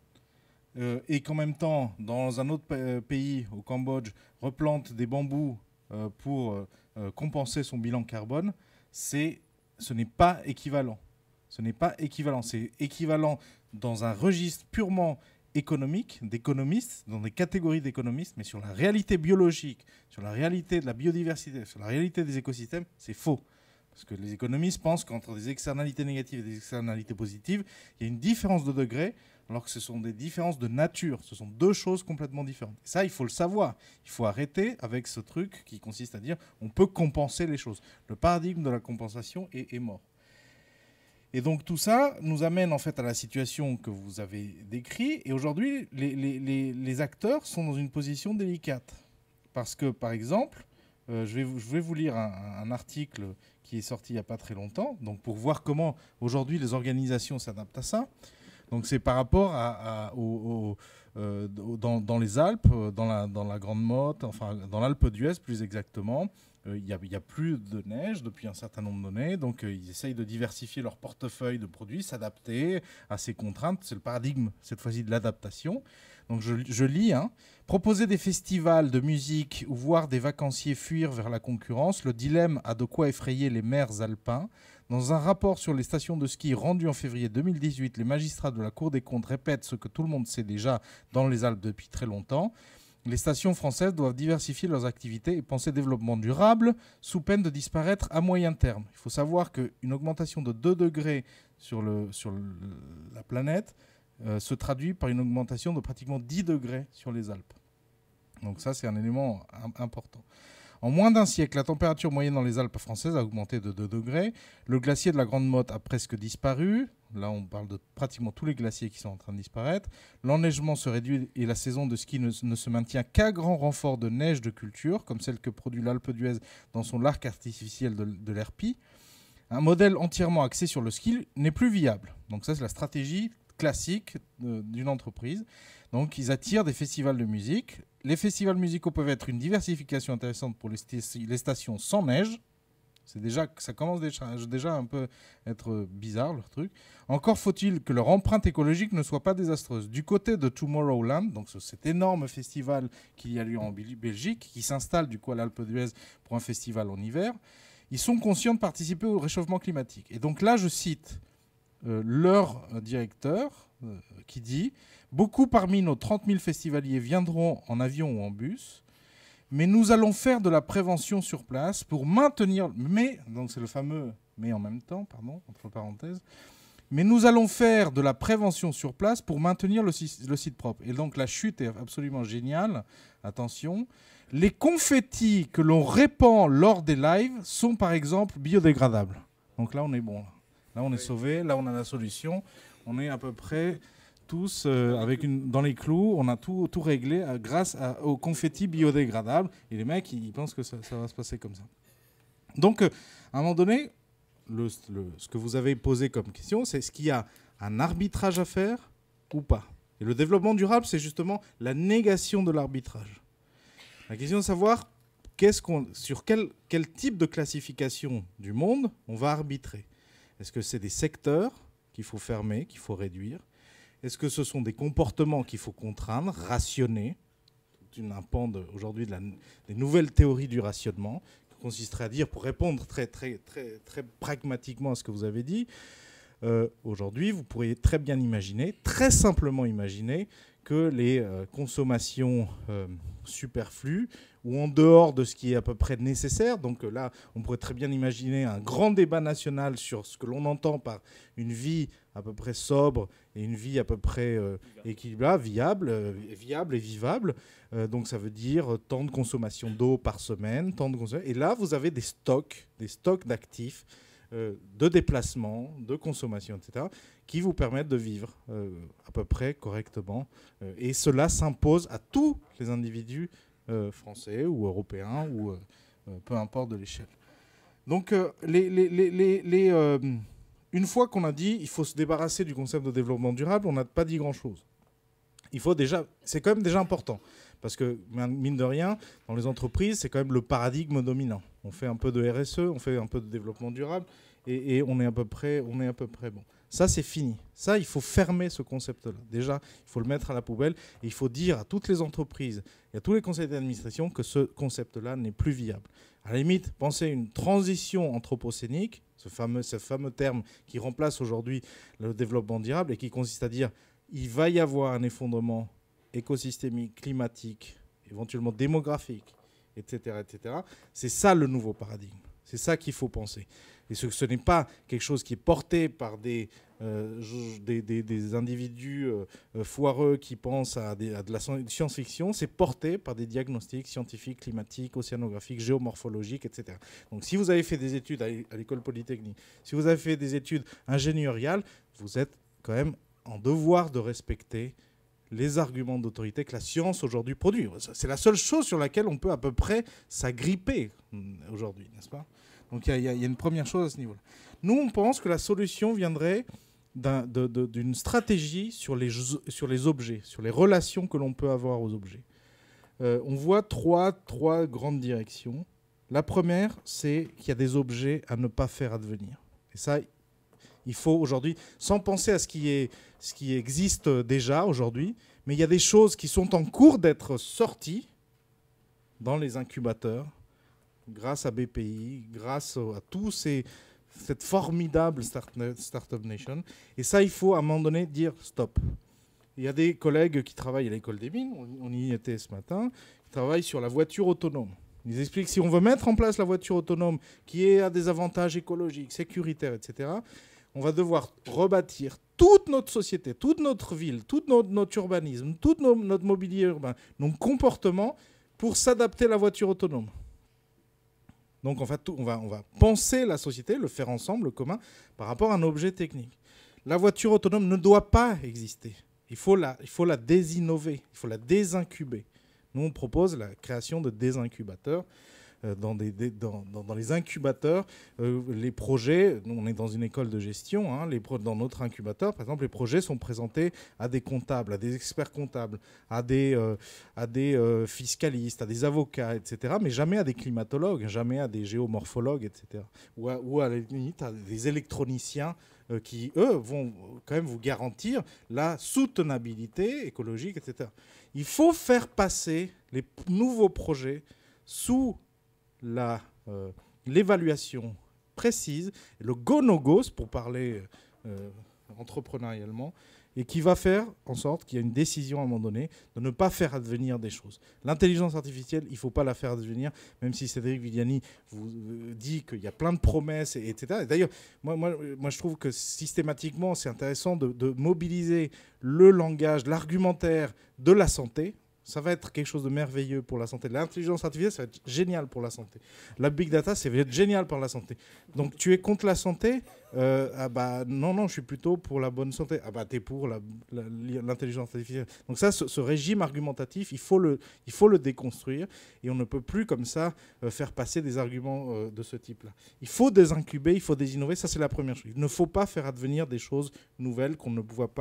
et qu'en même temps, dans un autre pays, au Cambodge, replante des bambous pour compenser son bilan carbone, ce n'est pas équivalent. Ce n'est pas équivalent. C'est équivalent dans un registre purement économique, d'économistes, dans des catégories d'économistes, mais sur la réalité biologique, sur la réalité de la biodiversité, sur la réalité des écosystèmes, c'est faux. Parce que les économistes pensent qu'entre des externalités négatives et des externalités positives, il y a une différence de degré, alors que ce sont des différences de nature. Ce sont deux choses complètement différentes. Et ça, il faut le savoir. Il faut arrêter avec ce truc qui consiste à dire on peut compenser les choses. Le paradigme de la compensation est mort. Et donc tout ça nous amène en fait à la situation que vous avez décrite. Et aujourd'hui, les acteurs sont dans une position délicate. Parce que, par exemple, je vais vous lire un article qui est sorti il n'y a pas très longtemps, donc pour voir comment aujourd'hui les organisations s'adaptent à ça. Donc c'est par rapport dans les Alpes, dans la Grande Motte, enfin dans l'Alpe d'Huez plus exactement, il y a plus de neige depuis un certain nombre d'années, donc ils essayent de diversifier leur portefeuille de produits, s'adapter à ces contraintes. C'est le paradigme cette fois-ci de l'adaptation. Donc je lis, proposer des festivals de musique ou voir des vacanciers fuir vers la concurrence, le dilemme a de quoi effrayer les maires alpins. Dans un rapport sur les stations de ski rendu en février 2018, les magistrats de la Cour des comptes répètent ce que tout le monde sait déjà dans les Alpes depuis très longtemps. Les stations françaises doivent diversifier leurs activités et penser développement durable sous peine de disparaître à moyen terme. Il faut savoir qu'une augmentation de 2 degrés sur la planète se traduit par une augmentation de pratiquement 10 degrés sur les Alpes. Donc ça, c'est un élément important. En moins d'un siècle, la température moyenne dans les Alpes françaises a augmenté de 2 degrés. Le glacier de la Grande Motte a presque disparu. Là, on parle de pratiquement tous les glaciers qui sont en train de disparaître. L'enneigement se réduit et la saison de ski ne se maintient qu'à grand renfort de neige de culture, comme celle que produit l'Alpe d'Huez dans son lac artificiel de l'Herpie. Un modèle entièrement axé sur le ski n'est plus viable. Donc ça, c'est la stratégie classique d'une entreprise. Donc, ils attirent des festivals de musique. Les festivals musicaux peuvent être une diversification intéressante pour les stations sans neige. Ça commence déjà un peu à être bizarre, leur truc. Encore faut-il que leur empreinte écologique ne soit pas désastreuse. Du côté de Tomorrowland, donc cet énorme festival qui a lieu en Belgique, qui s'installe du coup à l'Alpe d'Huez pour un festival en hiver, ils sont conscients de participer au réchauffement climatique. Et donc là, je cite leur directeur qui dit « Beaucoup parmi nos 30 000 festivaliers viendront en avion ou en bus, mais nous allons faire de la prévention sur place pour maintenir... » donc c'est le fameux « mais en même temps », pardon, entre parenthèses. « Mais nous allons faire de la prévention sur place pour maintenir le site propre. » Et donc la chute est absolument géniale. Attention. Les confettis que l'on répand lors des lives sont par exemple biodégradables. Donc là, on est bon. Là, on est sauvé. Là, on a la solution. On est à peu près tous dans les clous. On a tout réglé grâce aux confettis biodégradables. Et les mecs, ils pensent que ça va se passer comme ça. Donc, à un moment donné, ce que vous avez posé comme question, c'est est-ce qu'il y a un arbitrage à faire ou pas? Et le développement durable, c'est justement la négation de l'arbitrage. La question de savoir sur quel type de classification du monde on va arbitrer. Est-ce que c'est des secteurs qu'il faut fermer, qu'il faut réduire? Est-ce que ce sont des comportements qu'il faut contraindre, rationner? C'est un pan aujourd'hui des nouvelles théories du rationnement, qui consisterait à dire, pour répondre très, très, très, très pragmatiquement à ce que vous avez dit, aujourd'hui, vous pourriez très bien imaginer, très simplement imaginer, que les consommations superflues ou en dehors de ce qui est à peu près nécessaire, donc là, on pourrait très bien imaginer un grand débat national sur ce que l'on entend par une vie à peu près sobre et une vie à peu près équilibrée, viable et vivable. Donc ça veut dire tant de consommation d'eau par semaine, et là, vous avez des stocks d'actifs, de déplacement, de consommation, etc., qui vous permettent de vivre à peu près correctement. Et cela s'impose à tous les individus français ou européens, ou peu importe de l'échelle. Donc, une fois qu'on a dit il faut se débarrasser du concept de développement durable, on n'a pas dit grand-chose. C'est quand même déjà important. Parce que, mine de rien, dans les entreprises, c'est quand même le paradigme dominant. On fait un peu de RSE, on fait un peu de développement durable, et on est à peu près bon. Ça, c'est fini. Ça, il faut fermer ce concept-là. Déjà, il faut le mettre à la poubelle, et il faut dire à toutes les entreprises et à tous les conseils d'administration que ce concept-là n'est plus viable. À la limite, pensez à une transition anthropocénique, ce fameux terme qui remplace aujourd'hui le développement durable et qui consiste à dire il va y avoir un effondrement écosystémique, climatique, éventuellement démographique, etc., etc. C'est ça le nouveau paradigme. C'est ça qu'il faut penser. et ce n'est pas quelque chose qui est porté par des individus foireux qui pensent à de la science-fiction, c'est porté par des diagnostics scientifiques, climatiques, océanographiques, géomorphologiques, etc. Donc si vous avez fait des études à l'école polytechnique, si vous avez fait des études ingénieriales, vous êtes quand même en devoir de respecter les arguments d'autorité que la science aujourd'hui produit. C'est la seule chose sur laquelle on peut à peu près s'agripper aujourd'hui, n'est-ce pas? Donc il y a une première chose à ce niveau-là. Nous, on pense que la solution viendrait d'une stratégie sur les objets, sur les relations que l'on peut avoir aux objets. On voit trois grandes directions. La première, c'est qu'il y a des objets à ne pas faire advenir. Et ça, il faut aujourd'hui, sans penser à ce qui existe déjà aujourd'hui, mais il y a des choses qui sont en cours d'être sorties dans les incubateurs, grâce à BPI, grâce à cette formidable Startup Nation. Et ça, il faut à un moment donné dire stop. Il y a des collègues qui travaillent à l'école des mines, on y était ce matin, qui travaillent sur la voiture autonome. Ils expliquent que si on veut mettre en place la voiture autonome qui a des avantages écologiques, sécuritaires, etc., on va devoir rebâtir toute notre société, toute notre ville, tout notre urbanisme, tout notre mobilier urbain, nos comportements pour s'adapter à la voiture autonome. Donc en fait, on va penser la société, le faire ensemble, le commun, par rapport à un objet technique. La voiture autonome ne doit pas exister. Il faut la désinnover, il faut la désincuber. Nous, on propose la création de désincubateurs. Dans les incubateurs, les projets, nous, on est dans une école de gestion, hein, dans notre incubateur, par exemple, les projets sont présentés à des comptables, à des experts comptables, à des fiscalistes, à des avocats, etc., mais jamais à des climatologues, jamais à des géomorphologues, etc., ou à la limite à des électroniciens qui, eux, vont quand même vous garantir la soutenabilité écologique, etc. Il faut faire passer les nouveaux projets sous l'évaluation précise, le go-no-go, pour parler entrepreneurialement, et qui va faire en sorte qu'il y a une décision à un moment donné de ne pas faire advenir des choses. L'intelligence artificielle, il ne faut pas la faire advenir, même si Cédric Villani vous dit qu'il y a plein de promesses, etc. Et d'ailleurs, moi, je trouve que systématiquement, c'est intéressant de mobiliser le langage, l'argumentaire de la santé. Ça va être quelque chose de merveilleux pour la santé. L'intelligence artificielle, ça va être génial pour la santé. La big data, ça va être génial pour la santé. Donc, tu es contre la santé ? Non, je suis plutôt pour la bonne santé. Ah bah, t'es pour l'intelligence artificielle. Donc ça, ce régime argumentatif, il faut le déconstruire. Et on ne peut plus, comme ça, faire passer des arguments de ce type-là. Il faut désincuber, il faut désinnover. Ça, c'est la première chose. Il ne faut pas faire advenir des choses nouvelles qu'on ne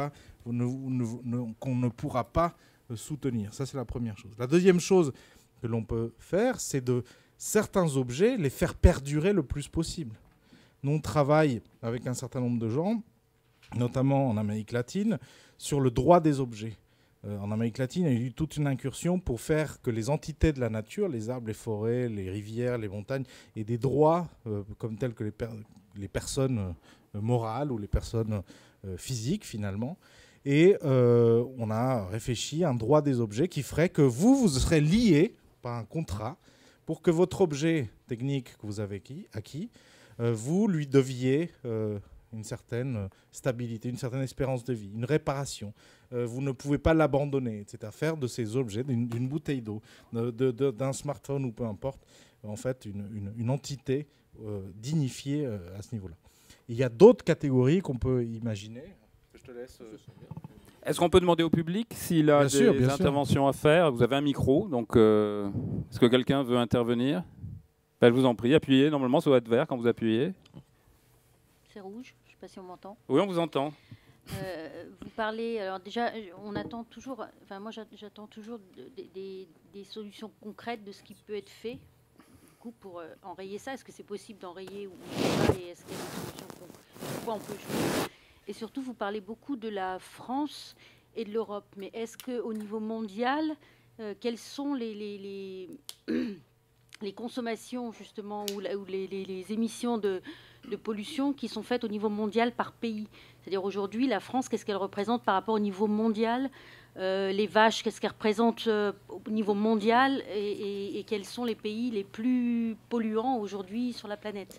pourra pas soutenir. Ça, c'est la première chose. La deuxième chose que l'on peut faire, c'est de certains objets, les faire perdurer le plus possible. Nous, on travaille avec un certain nombre de gens, notamment en Amérique latine, sur le droit des objets. En Amérique latine, il y a eu toute une incursion pour faire que les entités de la nature, les arbres, les forêts, les rivières, les montagnes, aient des droits comme tels que les personnes morales ou les personnes physiques, finalement. Et on a réfléchi à un droit des objets qui ferait que vous serez lié par un contrat pour que votre objet technique que vous avez acquis, vous lui deviez une certaine stabilité, une certaine espérance de vie, une réparation. Vous ne pouvez pas l'abandonner, etc. Faire de ces objets, d'une bouteille d'eau, d'un smartphone ou peu importe, en fait, une entité dignifiée à ce niveau-là. Il y a d'autres catégories qu'on peut imaginer. Je te laisse. Est-ce qu'on peut demander au public s'il a des interventions à faire? Vous avez un micro, donc est-ce que quelqu'un veut intervenir? Je vous en prie, appuyez. Normalement, ça doit être vert quand vous appuyez. C'est rouge, je ne sais pas si on m'entend. Oui, on vous entend. Vous parlez, alors déjà, on attend toujours, enfin moi j'attends toujours des solutions concrètes de ce qui peut être fait. Du coup, pour enrayer ça, est-ce que c'est possible d'enrayer ou pas, et est-ce qu'il y a des solutions pourquoi on peut jouer? Et surtout, vous parlez beaucoup de la France et de l'Europe, mais est-ce qu'au niveau mondial, quelles sont les consommations, justement, ou les émissions de pollution qui sont faites au niveau mondial par pays? C'est-à-dire aujourd'hui, la France, qu'est-ce qu'elle représente par rapport au niveau mondial? Les vaches, qu'est-ce qu'elles représentent au niveau mondial? Et quels sont les pays les plus polluants aujourd'hui sur la planète?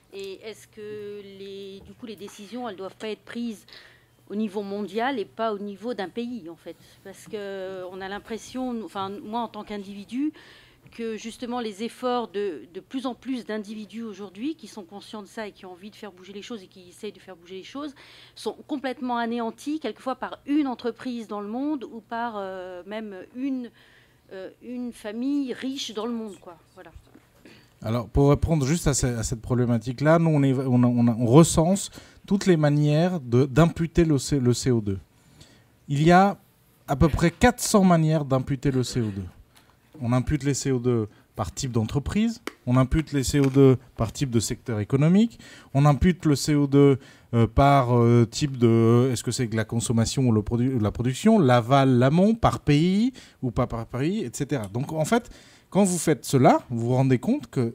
Et est-ce que du coup, les décisions, elles ne doivent pas être prises au niveau mondial et pas au niveau d'un pays, en fait? Parce qu'on a l'impression, enfin, moi, en tant qu'individu, que justement les efforts de plus en plus d'individus aujourd'hui qui sont conscients de ça et qui ont envie de faire bouger les choses et qui essayent de faire bouger les choses sont complètement anéantis, quelquefois par une entreprise dans le monde ou par même une famille riche dans le monde, quoi. Voilà. Alors, pour répondre juste à cette problématique-là, nous, on recense toutes les manières d'imputer le CO2. Il y a à peu près 400 manières d'imputer le CO2. On impute les CO2 par type d'entreprise, on impute les CO2 par type de secteur économique, on impute le CO2 par type de... Est-ce que c'est de la consommation ou la production, l'aval, l'amont, par pays ou pas par pays, etc. Donc, en fait... Quand vous faites cela, vous vous rendez compte que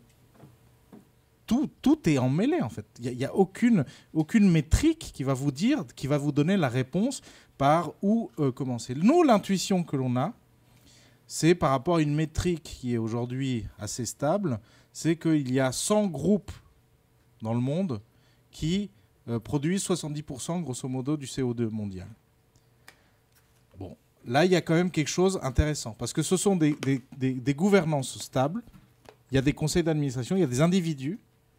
tout est emmêlé, en fait. Il n'y a aucune métrique qui va vous donner la réponse par où commencer. Nous, l'intuition que l'on a, c'est par rapport à une métrique qui est aujourd'hui assez stable, c'est qu'il y a 100 groupes dans le monde qui produisent 70% grosso modo du CO2 mondial. Bon. Là, il y a quand même quelque chose d'intéressant, parce que ce sont des gouvernances stables, il y a des conseils d'administration, il y a des individus,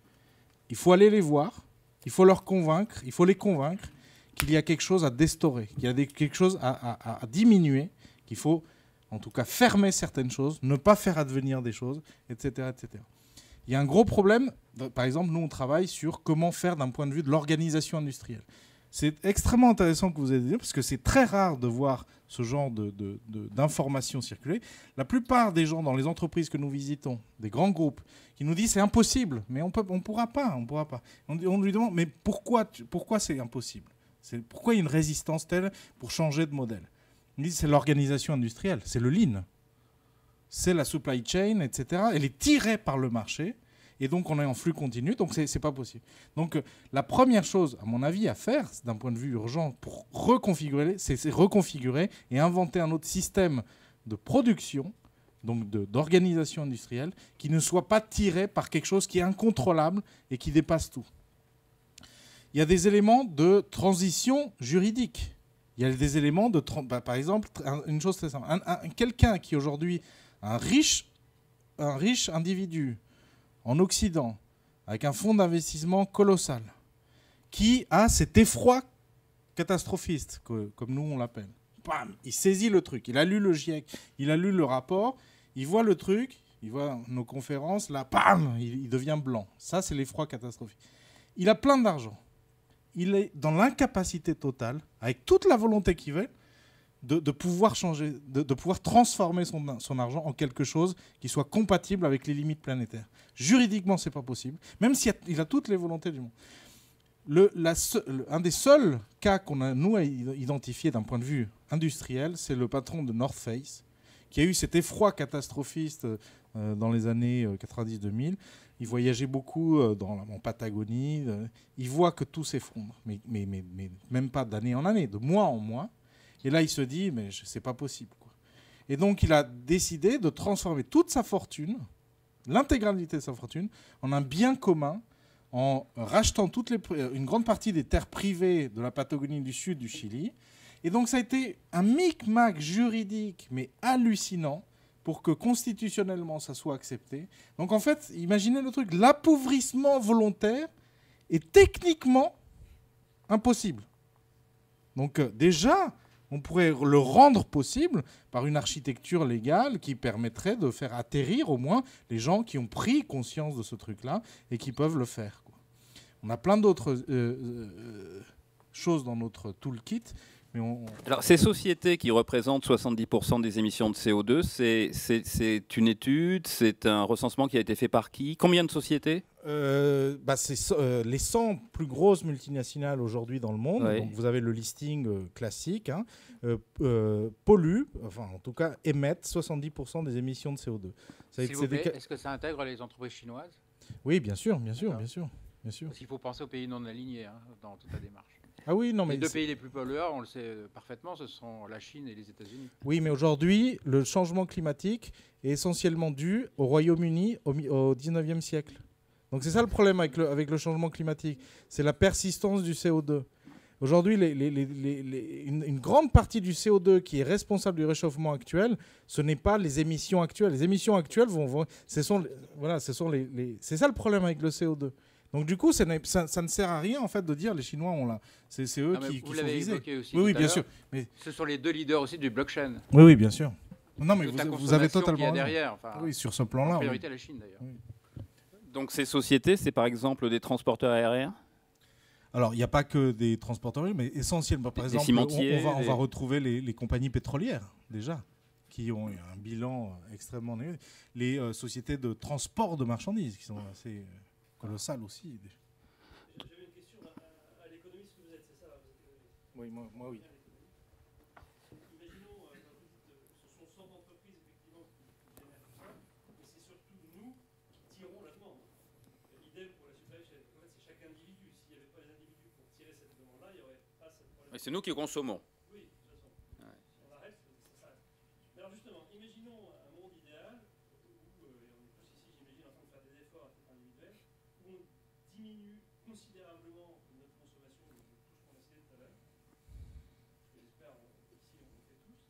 il faut aller les voir, il faut les convaincre qu'il y a quelque chose à déstaurer, qu'il y a quelque chose à diminuer, qu'il faut en tout cas fermer certaines choses, ne pas faire advenir des choses, etc., etc. Il y a un gros problème, par exemple, nous on travaille sur comment faire d'un point de vue de l'organisation industrielle. C'est extrêmement intéressant que vous ayez dit, parce que c'est très rare de voir ce genre d'informations circuler. La plupart des gens dans les entreprises que nous visitons, des grands groupes, qui nous disent c'est impossible, mais on pourra pas. On lui demande mais pourquoi c'est impossible? Pourquoi il y a une résistance telle pour changer de modèle? Ils disent c'est l'organisation industrielle, c'est le lean, c'est la supply chain, etc. Elle est tirée par le marché. Et donc, on est en flux continu, donc c'est pas possible. Donc, la première chose, à mon avis, à faire, d'un point de vue urgent, pour reconfigurer, c'est reconfigurer et inventer un autre système de production, donc d'organisation industrielle, qui ne soit pas tiré par quelque chose qui est incontrôlable et qui dépasse tout. Il y a des éléments de transition juridique. Il y a des éléments de... par exemple, une chose très simple. Quelqu'un qui aujourd'hui, un riche individu, en Occident, avec un fonds d'investissement colossal, qui a cet effroi catastrophiste, comme nous on l'appelle. Bam, il saisit le truc, il a lu le GIEC, il a lu le rapport, il voit le truc, il voit nos conférences, là, bam, il devient blanc. Ça, c'est l'effroi catastrophique. Il a plein d'argent. Il est dans l'incapacité totale, avec toute la volonté qu'il veut, de pouvoir changer, de pouvoir transformer son argent en quelque chose qui soit compatible avec les limites planétaires. Juridiquement, c'est pas possible, même s'il a toutes les volontés du monde. Un des seuls cas qu'on a, nous, identifié d'un point de vue industriel, c'est le patron de North Face, qui a eu cet effroi catastrophiste dans les années 90-2000. Il voyageait beaucoup en Patagonie. Il voit que tout s'effondre, mais même pas d'année en année, de mois en mois. Et là, il se dit, mais c'est pas possible, quoi. Et donc, il a décidé de transformer toute sa fortune, l'intégralité de sa fortune, en un bien commun, en rachetant une grande partie des terres privées de la Patagonie du Sud du Chili. Et donc, ça a été un micmac juridique, mais hallucinant, pour que constitutionnellement, ça soit accepté. Donc, en fait, imaginez le truc, l'appauvrissement volontaire est techniquement impossible. Donc, déjà... on pourrait le rendre possible par une architecture légale qui permettrait de faire atterrir au moins les gens qui ont pris conscience de ce truc-là et qui peuvent le faire, quoi. On a plein d'autres choses dans notre toolkit. Mais Alors, ces sociétés qui représentent 70% des émissions de CO2, c'est une étude, c'est un recensement qui a été fait par qui? Combien de sociétés? C'est les 100 plus grosses multinationales aujourd'hui dans le monde. Ouais. Donc vous avez le listing classique, hein, polluent, enfin en tout cas émettent 70% des émissions de CO2. S'il vous plaît, est-ce que ça intègre les entreprises chinoises? Oui, bien sûr. Parce qu'il faut penser aux pays non alignés, hein, dans toute la démarche. Ah oui, non, mais les deux pays les plus pollueurs, on le sait parfaitement, ce sont la Chine et les États-Unis. Oui, mais aujourd'hui, le changement climatique est essentiellement dû au Royaume-Uni au 19e siècle. Donc c'est ça le problème avec le changement climatique, c'est la persistance du CO2. Aujourd'hui, une grande partie du CO2 qui est responsable du réchauffement actuel, ce n'est pas les émissions actuelles. Les émissions actuelles c'est ça le problème avec le CO2. Donc du coup, ça ne sert à rien en fait de dire les Chinois ont là. C'est eux qui sont visés. Oui, bien sûr. Mais ce sont les deux leaders aussi du blockchain. Oui, bien sûr. Non, mais vous avez totalement raison. Derrière, oui, sur ce plan-là. En priorité, la Chine d'ailleurs. Oui. Donc ces sociétés, c'est par exemple des transporteurs aériens? Alors, il n'y a pas que des transporteurs, mais essentiellement, par exemple, on va retrouver les compagnies pétrolières, déjà, qui ont un bilan extrêmement négatif. Les sociétés de transport de marchandises, qui sont assez colossales aussi. J'avais une question à l'économiste que vous êtes, c'est ça? Oui, moi oui. Imaginons, ce sont 100 entreprises effectivement qui génèrent tout ça, mais c'est surtout nous qui tirons la demande. L'idée pour la supply chain, en fait, c'est chaque individu. S'il n'y avait pas les individus pour tirer cette demande-là, il n'y aurait pas cette problématique. Mais c'est nous qui consommons. Oui, de toute façon. Ouais. Si on arrête, ça s'arrête. Mais alors justement, imaginons un monde idéal où, et on est tous ici, j'imagine, en train de faire des efforts à titre individuel, où on diminue considérablement notre consommation de tout ce qu'on a cité tout à l'heure. J'espère ici on le fait tous.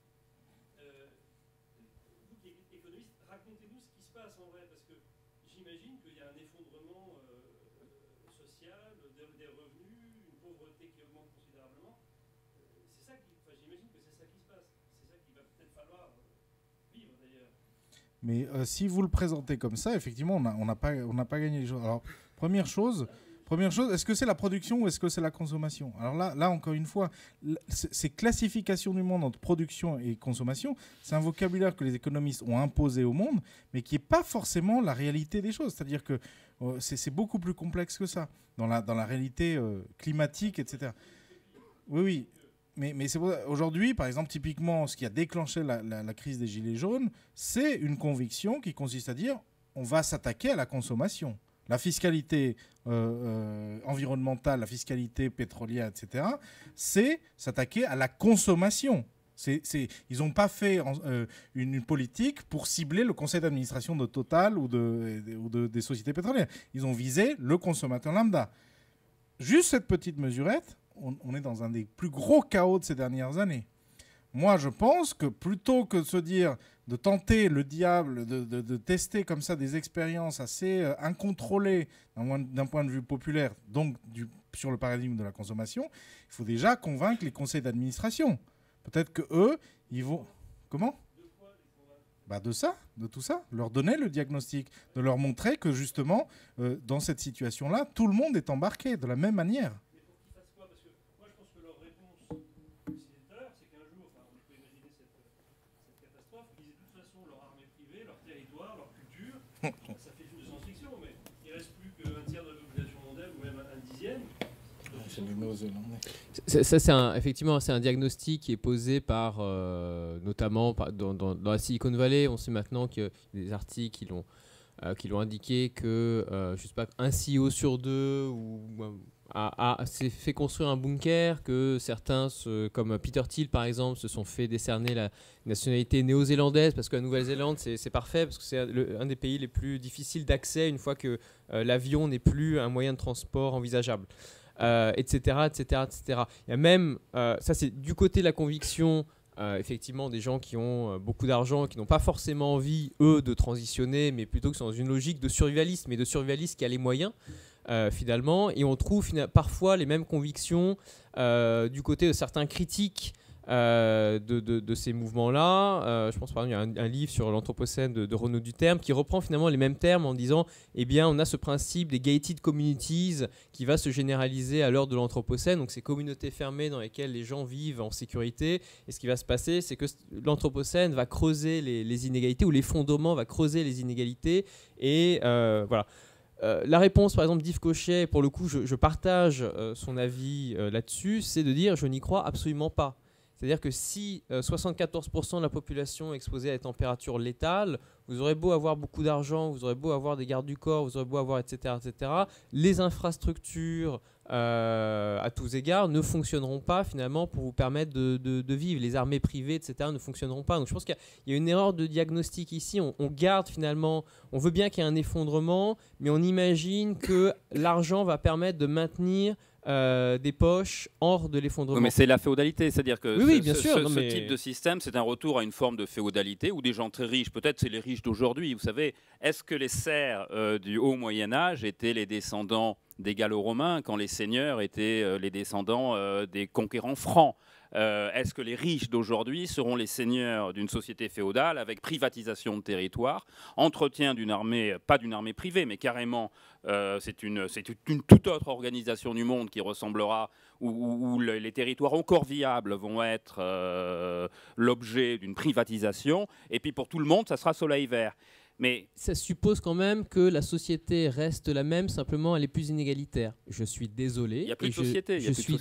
Vous qui êtes économiste, racontez-nous ce qui se passe en vrai, parce que j'imagine qu'il y a un effondrement social, des revenus, une pauvreté qui augmente considérablement. C'est ça j'imagine que c'est ça qui se passe. C'est ça qu'il va peut-être falloir vivre d'ailleurs. Mais si vous le présentez comme ça, effectivement, on n'a pas gagné les choses. Alors, première chose, est-ce que c'est la production ou est-ce que c'est la consommation? Alors là, encore une fois, ces classifications du monde entre production et consommation, c'est un vocabulaire que les économistes ont imposé au monde, mais qui n'est pas forcément la réalité des choses. C'est-à-dire que c'est beaucoup plus complexe que ça, dans la réalité climatique, etc. Oui. Mais c'est aujourd'hui, par exemple, typiquement, ce qui a déclenché la crise des Gilets jaunes, c'est une conviction qui consiste à dire on va s'attaquer à la consommation. La fiscalité environnementale, la fiscalité pétrolière, etc., c'est s'attaquer à la consommation. Ils n'ont pas fait une politique pour cibler le conseil d'administration de Total ou des sociétés pétrolières. Ils ont visé le consommateur lambda. Juste cette petite mesurette, on est dans un des plus gros chaos de ces dernières années. Moi, je pense que plutôt que de se dire, de tenter le diable, de tester comme ça des expériences assez incontrôlées d'un point de vue populaire, donc sur le paradigme de la consommation, il faut déjà convaincre les conseils d'administration. Peut-être qu'eux, ils vont... Comment ? De tout ça. Leur donner le diagnostic, de leur montrer que justement, dans cette situation-là, tout le monde est embarqué de la même manière. Ça fait une science-fiction, mais il ne reste plus qu'un tiers de la population mondiale, ou même un dixième. Effectivement, c'est un diagnostic qui est posé par, notamment dans la Silicon Valley. On sait maintenant qu'il y a des articles qui l'ont indiqué que, je sais pas, un CEO sur deux s'est fait construire un bunker, que certains, comme Peter Thiel par exemple, se sont fait décerner la nationalité néo-zélandaise, parce que la Nouvelle-Zélande c'est parfait, parce que c'est un des pays les plus difficiles d'accès une fois que l'avion n'est plus un moyen de transport envisageable, etc., etc., etc. Il y a même, ça c'est du côté de la conviction, effectivement des gens qui ont beaucoup d'argent, qui n'ont pas forcément envie, eux, de transitionner, mais plutôt que sont dans une logique de survivalisme, mais de survivaliste qui a les moyens. Finalement, et on trouve parfois les mêmes convictions du côté de certains critiques de ces mouvements-là. Je pense par exemple il y a un livre sur l'anthropocène de Renaud Duterme qui reprend finalement les mêmes termes en disant eh bien on a ce principe des gated communities qui va se généraliser à l'heure de l'anthropocène, donc ces communautés fermées dans lesquelles les gens vivent en sécurité, et ce qui va se passer c'est que l'anthropocène va creuser les inégalités, ou l'effondrement va creuser les inégalités, et voilà. La réponse, par exemple, d'Yves Cochet, pour le coup, je partage son avis là-dessus, c'est de dire je n'y crois absolument pas. C'est-à-dire que si 74% de la population est exposée à des températures létales, vous aurez beau avoir beaucoup d'argent, vous aurez beau avoir des gardes du corps, vous aurez beau avoir etc. Les infrastructures à tous égards ne fonctionneront pas finalement pour vous permettre de vivre. Les armées privées, etc. ne fonctionneront pas. Donc je pense qu'il y a une erreur de diagnostic ici. On garde finalement, on veut bien qu'il y ait un effondrement, mais on imagine que l'argent va permettre de maintenir des poches hors de l'effondrement. Mais c'est la féodalité, c'est-à-dire que oui, bien sûr, ce type de système, c'est un retour à une forme de féodalité où des gens très riches, peut-être c'est les riches d'aujourd'hui, vous savez, est-ce que les serfs du haut Moyen-Âge étaient les descendants des Gallo-Romains quand les seigneurs étaient les descendants des conquérants francs? Est-ce que les riches d'aujourd'hui seront les seigneurs d'une société féodale avec privatisation de territoire, entretien d'une armée, pas d'une armée privée, mais carrément c'est une toute autre organisation du monde qui ressemblera, où les territoires encore viables vont être l'objet d'une privatisation, et puis pour tout le monde, ça sera soleil vert. Mais ça suppose quand même que la société reste la même, simplement elle est plus inégalitaire. Je suis désolé. Il n'y a plus de société.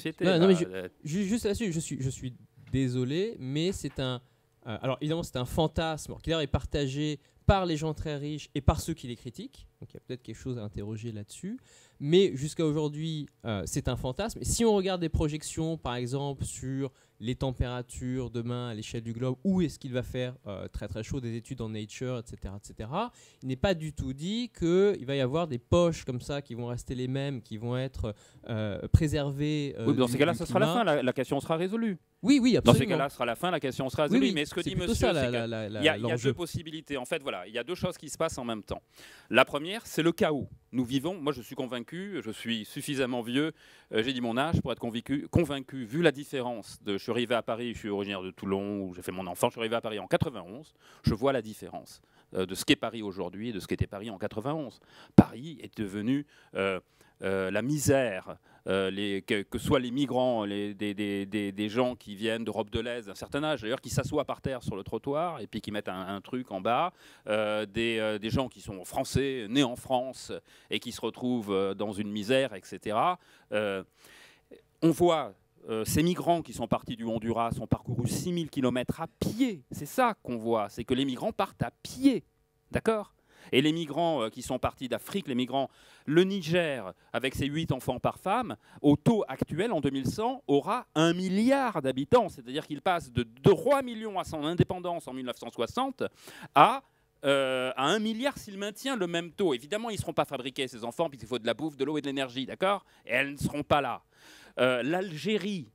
Juste là-dessus, je suis désolé, mais c'est un... alors évidemment, c'est un fantasme qui d'ailleurs est partagé par les gens très riches et par ceux qui les critiquent. Donc il y a peut-être quelque chose à interroger là-dessus. Mais jusqu'à aujourd'hui, c'est un fantasme. Et si on regarde des projections, par exemple, sur les températures demain à l'échelle du globe, où est-ce qu'il va faire très très chaud, des études en Nature, etc., il n'est pas du tout dit qu'il va y avoir des poches comme ça qui vont rester les mêmes, qui vont être préservées. Oui, dans ces cas-là, ce sera la fin, la question sera résolue. Oui, absolument. Dans ces cas-là, ce sera la fin, la question sera résolue. Oui, mais ce que dit monsieur, c'est qu'il y a deux possibilités. En fait, voilà, il y a deux choses qui se passent en même temps. La première, c'est le chaos. Nous vivons, moi je suis convaincu, je suis suffisamment vieux, j'ai dit mon âge pour être convaincu, vu la différence. Je suis arrivé à Paris, je suis originaire de Toulon, où j'ai fait mon enfance, je suis arrivé à Paris en 91, je vois la différence de ce qu'est Paris aujourd'hui et de ce qu'était Paris en 91. Paris est devenu la misère, que soient les migrants, des gens qui viennent d'Europe de l'Est d'un certain âge, d'ailleurs, qui s'assoient par terre sur le trottoir et puis qui mettent un truc en bas, des gens qui sont français, nés en France et qui se retrouvent dans une misère, etc. On voit ces migrants qui sont partis du Honduras ont parcouru 6000 km à pied. C'est ça qu'on voit, c'est que les migrants partent à pied, d'accord ? Et les migrants qui sont partis d'Afrique, le Niger, avec ses 8 enfants par femme, au taux actuel, en 2100, aura 1 milliard d'habitants. C'est-à-dire qu'il passe de 3 millions à son indépendance en 1960 à 1 milliard s'il maintient le même taux. Évidemment, ils ne seront pas fabriqués, ces enfants, puisqu'il faut de la bouffe, de l'eau et de l'énergie, d'accord ? Et elles ne seront pas là. L'Algérie,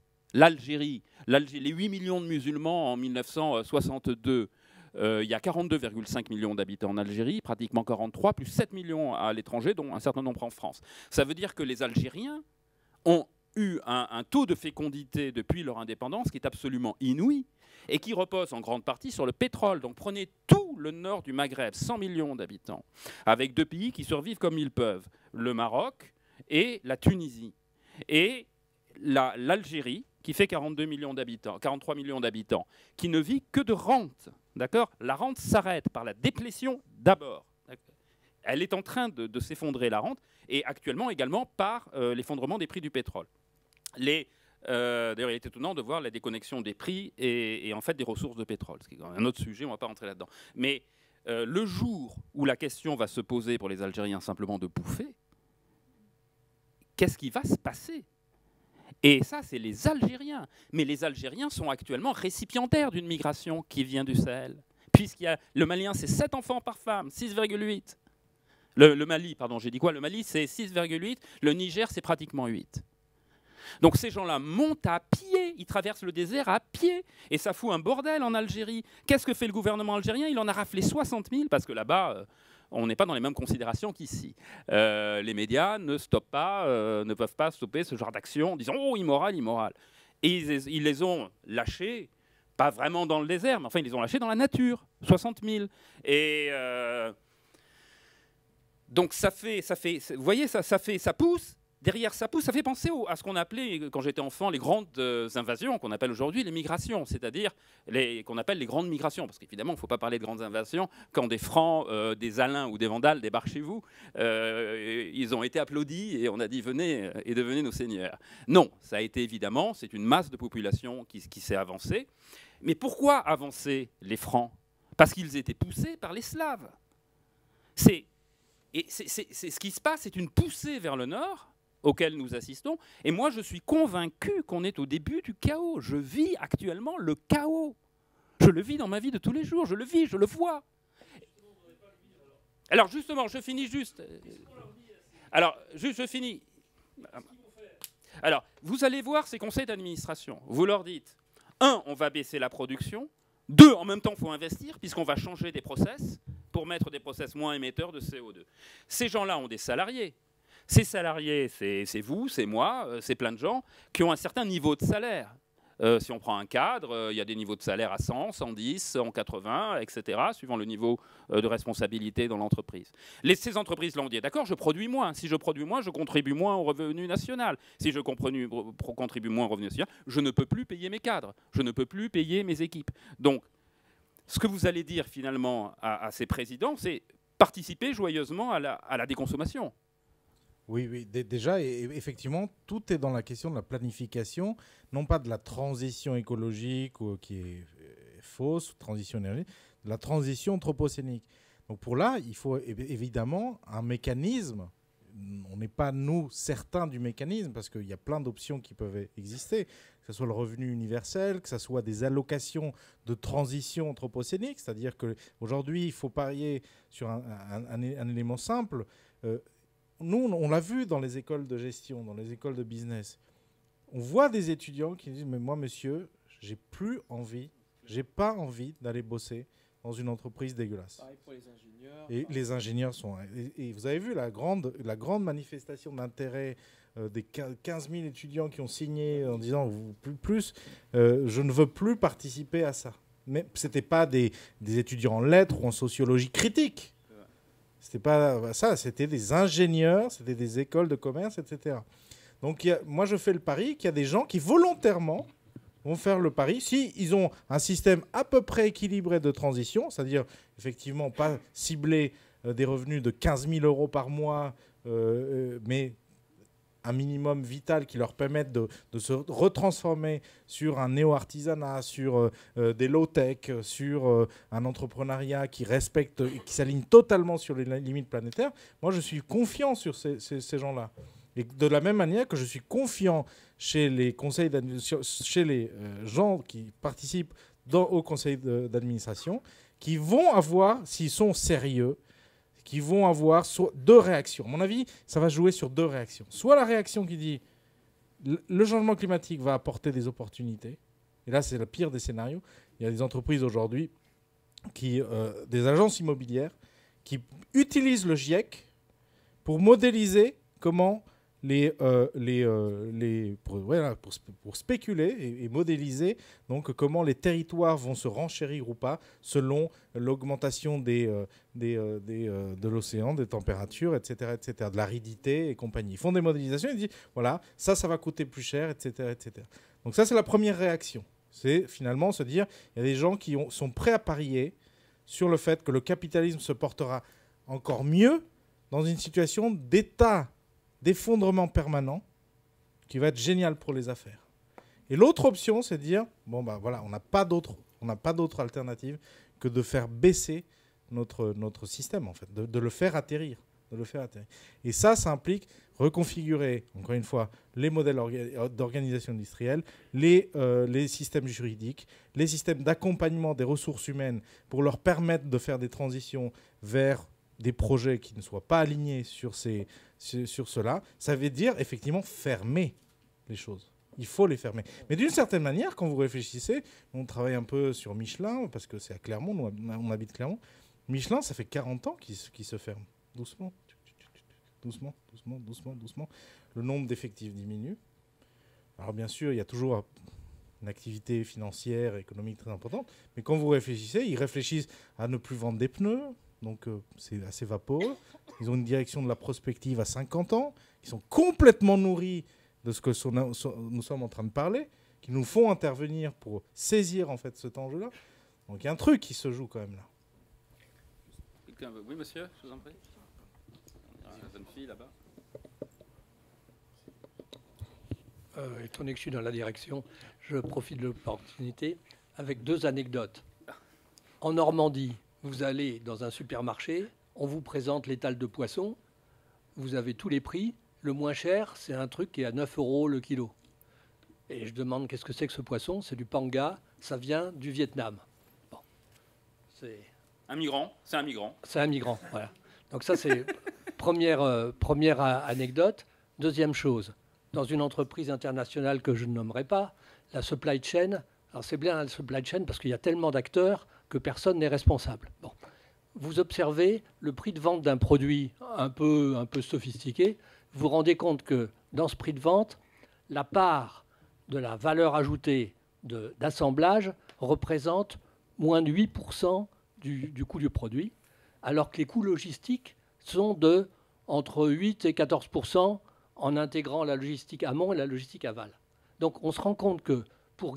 les 8 millions de musulmans en 1962, il y a 42,5 millions d'habitants en Algérie, pratiquement 43, plus 7 millions à l'étranger, dont un certain nombre en France. Ça veut dire que les Algériens ont eu un taux de fécondité depuis leur indépendance qui est absolument inouï et qui repose en grande partie sur le pétrole. Donc prenez tout le nord du Maghreb, 100 millions d'habitants, avec 2 pays qui survivent comme ils peuvent, le Maroc et la Tunisie. Et l'Algérie, qui fait 42 millions d'habitants, 43 millions d'habitants, qui ne vit que de rente. D'accord ? La rente s'arrête par la déplétion d'abord. Elle est en train de s'effondrer, la rente, et actuellement également par l'effondrement des prix du pétrole. D'ailleurs, il est étonnant de voir la déconnexion des prix et en fait des ressources de pétrole. C'est un autre sujet, on ne va pas rentrer là-dedans. Mais le jour où la question va se poser pour les Algériens simplement de bouffer, qu'est-ce qui va se passer ? Et ça, c'est les Algériens. Mais les Algériens sont actuellement récipiendaires d'une migration qui vient du Sahel. Puisqu'il y a le Malien, c'est 7 enfants par femme, 6,8. Le Mali, pardon, j'ai dit quoi ? Le Mali, c'est 6,8. Le Niger, c'est pratiquement 8. Donc ces gens-là montent à pied, ils traversent le désert à pied. Et ça fout un bordel en Algérie. Qu'est-ce que fait le gouvernement algérien ? Il en a raflé 60 000, parce que là-bas... on n'est pas dans les mêmes considérations qu'ici. Les médias ne peuvent pas stopper ce genre d'action en disant « Oh, immoral, immoral ». Et ils les ont lâchés, pas vraiment dans le désert, mais enfin, ils les ont lâchés dans la nature, 60 000. Et donc, vous voyez, ça pousse. Derrière ça pousse, ça fait penser à ce qu'on appelait, quand j'étais enfant, les grandes invasions, qu'on appelle aujourd'hui les migrations, c'est-à-dire qu'on appelle les grandes migrations. Parce qu'évidemment, il ne faut pas parler de grandes invasions quand des Francs, des Alains ou des Vandales débarquent chez vous. Ils ont été applaudis et on a dit « venez et devenez nos seigneurs ». Non, ça a été évidemment, c'est une masse de population qui s'est avancée. Mais pourquoi avancer les Francs ? parce qu'ils étaient poussés par les Slaves. C'est ce qui se passe, c'est une poussée vers le nord auquel nous assistons. Et moi, je suis convaincu qu'on est au début du chaos. Je vis actuellement le chaos. Je le vis dans ma vie de tous les jours. Je le vis, je le vois. Alors justement, je finis juste. Alors, je finis. Alors, vous allez voir ces conseils d'administration. Vous leur dites, 1, on va baisser la production. 2, en même temps, il faut investir, puisqu'on va changer des process pour mettre des process moins émetteurs de CO2. Ces gens-là ont des salariés. Ces salariés, c'est vous, c'est moi, c'est plein de gens qui ont un certain niveau de salaire. Si on prend un cadre, il y a des niveaux de salaire à 100, 110, 180, etc., suivant le niveau de responsabilité dans l'entreprise. Ces entreprises-là ont dit, d'accord, je produis moins. Si je produis moins, je contribue moins au revenu national. Si je contribue moins au revenu national, je ne peux plus payer mes cadres. Je ne peux plus payer mes équipes. Donc, ce que vous allez dire finalement à ces présidents, c'est participer joyeusement à la déconsommation. Oui, déjà, et effectivement, tout est dans la question de la planification, non pas de la transition écologique qui est fausse, transition énergétique, de la transition anthropocénique. Donc pour là, il faut évidemment un mécanisme. On n'est pas, nous, certains du mécanisme, parce qu'il y a plein d'options qui peuvent exister, que ce soit le revenu universel, que ce soit des allocations de transition anthropocénique, c'est-à-dire qu'aujourd'hui, il faut parier sur un élément simple. Nous, on l'a vu dans les écoles de gestion, dans les écoles de business. On voit des étudiants qui disent « Mais moi, monsieur, j'ai pas envie d'aller bosser dans une entreprise dégueulasse. » Pareil pour les ingénieurs. Et les ingénieurs sont... Et vous avez vu la grande manifestation d'intérêt des 15 000 étudiants qui ont signé en disant « Plus, je ne veux plus participer à ça. » Mais ce n'était pas des étudiants en lettres ou en sociologie critique. C'était pas ça, c'était des ingénieurs, c'était des écoles de commerce, etc. Donc moi je fais le pari qu'il y a des gens qui volontairement vont faire le pari, si ils ont un système à peu près équilibré de transition, c'est-à-dire effectivement pas cibler des revenus de 15 000 € par mois, mais un minimum vital qui leur permette de se retransformer sur un néo-artisanat, sur des low-tech, sur un entrepreneuriat qui respecte, qui s'aligne totalement sur les limites planétaires. Moi, je suis confiant sur ces gens-là. Et de la même manière que je suis confiant chez les conseils chez les gens qui participent au conseil d'administration, qui vont avoir, s'ils sont sérieux, qui vont avoir deux réactions. À mon avis, ça va jouer sur deux réactions. Soit la réaction qui dit le changement climatique va apporter des opportunités. Et là, c'est le pire des scénarios. Il y a des entreprises aujourd'hui, des agences immobilières, qui utilisent le GIEC pour modéliser comment pour spéculer et modéliser donc comment les territoires vont se renchérir ou pas selon l'augmentation de l'océan, des températures, etc., de l'aridité et compagnie. Ils font des modélisations et ils disent voilà, ça va coûter plus cher, etc., etc. Donc ça, c'est la première réaction. C'est finalement se dire il y a des gens qui sont prêts à parier sur le fait que le capitalisme se portera encore mieux dans une situation d'effondrement permanent qui va être génial pour les affaires. Et l'autre option, c'est de dire, bon, bah voilà, on n'a pas d'autre alternative que de faire baisser notre système, en fait, de le faire atterrir. Et ça implique reconfigurer, encore une fois, les modèles d'organisation industrielle, les systèmes juridiques, les systèmes d'accompagnement des ressources humaines pour leur permettre de faire des transitions vers des projets qui ne soient pas alignés sur cela. Ça veut dire effectivement fermer les choses. Il faut les fermer. Mais d'une certaine manière, quand vous réfléchissez, on travaille un peu sur Michelin, parce que c'est à Clermont, on habite Clermont. Michelin, ça fait 40 ans qu'il se ferme. Doucement. Le nombre d'effectifs diminue. Alors bien sûr, il y a toujours une activité financière, économique très importante. Mais quand vous réfléchissez, ils réfléchissent à ne plus vendre des pneus. Donc c'est assez vaporeux. Ils ont une direction de la prospective à 50 ans. Ils sont complètement nourris de ce que nous sommes en train de parler, qui nous font intervenir pour saisir en fait cet enjeu-là. Donc il y a un truc qui se joue quand même là. Oui, monsieur, je vous en prie. La jeune fille là-bas. Étant donné que je suis dans la direction, je profite de l'opportunité avec deux anecdotes. En Normandie, vous allez dans un supermarché, on vous présente l'étal de poisson, vous avez tous les prix. Le moins cher, c'est un truc qui est à 9 € le kilo. Et je demande qu'est-ce que c'est que ce poisson? C'est du panga, ça vient du Vietnam. Bon. C'est un migrant, c'est un migrant. C'est un migrant, voilà. Donc ça, c'est première anecdote. Deuxième chose, dans une entreprise internationale que je ne nommerai pas, la supply chain, alors c'est bien la supply chain parce qu'il y a tellement d'acteurs que personne n'est responsable. Bon. Vous observez le prix de vente d'un produit un peu sophistiqué, vous vous rendez compte que dans ce prix de vente, la part de la valeur ajoutée d'assemblage représente moins de 8% du coût du produit, alors que les coûts logistiques sont de entre 8 et 14% en intégrant la logistique amont et la logistique aval. Donc on se rend compte que pour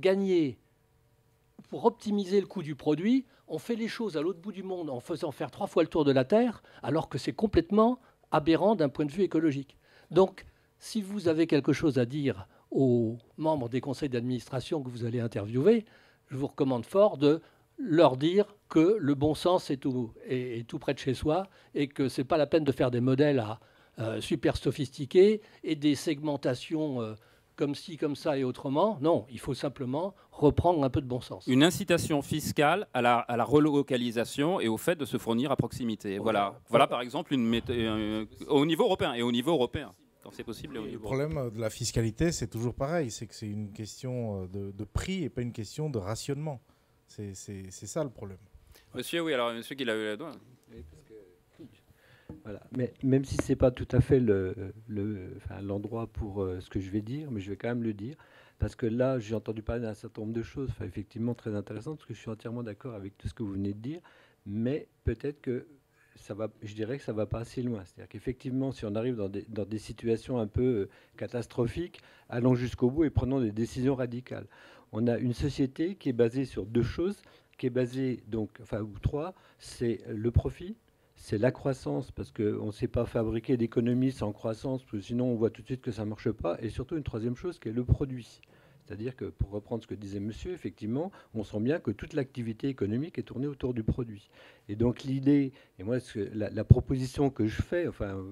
optimiser le coût du produit, on fait les choses à l'autre bout du monde en faisant faire 3 fois le tour de la Terre, alors que c'est complètement aberrant d'un point de vue écologique. Donc, si vous avez quelque chose à dire aux membres des conseils d'administration que vous allez interviewer, je vous recommande fort de leur dire que le bon sens est tout près de chez soi et que ce n'est pas la peine de faire des modèles super sophistiqués et des segmentations comme ci, comme ça et autrement. Non, il faut simplement reprendre un peu de bon sens. Une incitation fiscale à la relocalisation et au fait de se fournir à proximité. Voilà par exemple, au niveau européen. Et au niveau européen, quand c'est possible. Le problème de la fiscalité, c'est toujours pareil. C'est que c'est une question de prix et pas une question de rationnement. C'est ça le problème. Monsieur, oui, alors monsieur qui l'a eu la doigt. Oui, parce que... Voilà. Mais même si ce n'est pas tout à fait l'endroit pour ce que je vais dire, mais je vais quand même le dire, parce que là, j'ai entendu parler d'un certain nombre de choses, effectivement très intéressantes, parce que je suis entièrement d'accord avec tout ce que vous venez de dire, mais peut-être que je dirais que ça ne va pas assez loin. C'est-à-dire qu'effectivement, si on arrive dans des situations un peu catastrophiques, allons jusqu'au bout et prenons des décisions radicales. On a une société qui est basée sur 2 choses, qui est basée, ou 3, c'est le profit, c'est la croissance, parce qu'on ne sait pas fabriquer d'économie sans croissance, parce que sinon on voit tout de suite que ça ne marche pas, et surtout une 3e chose qui est le produit. C'est-à-dire que, pour reprendre ce que disait monsieur, effectivement, on sent bien que toute l'activité économique est tournée autour du produit. Et donc l'idée, et moi la proposition que je fais,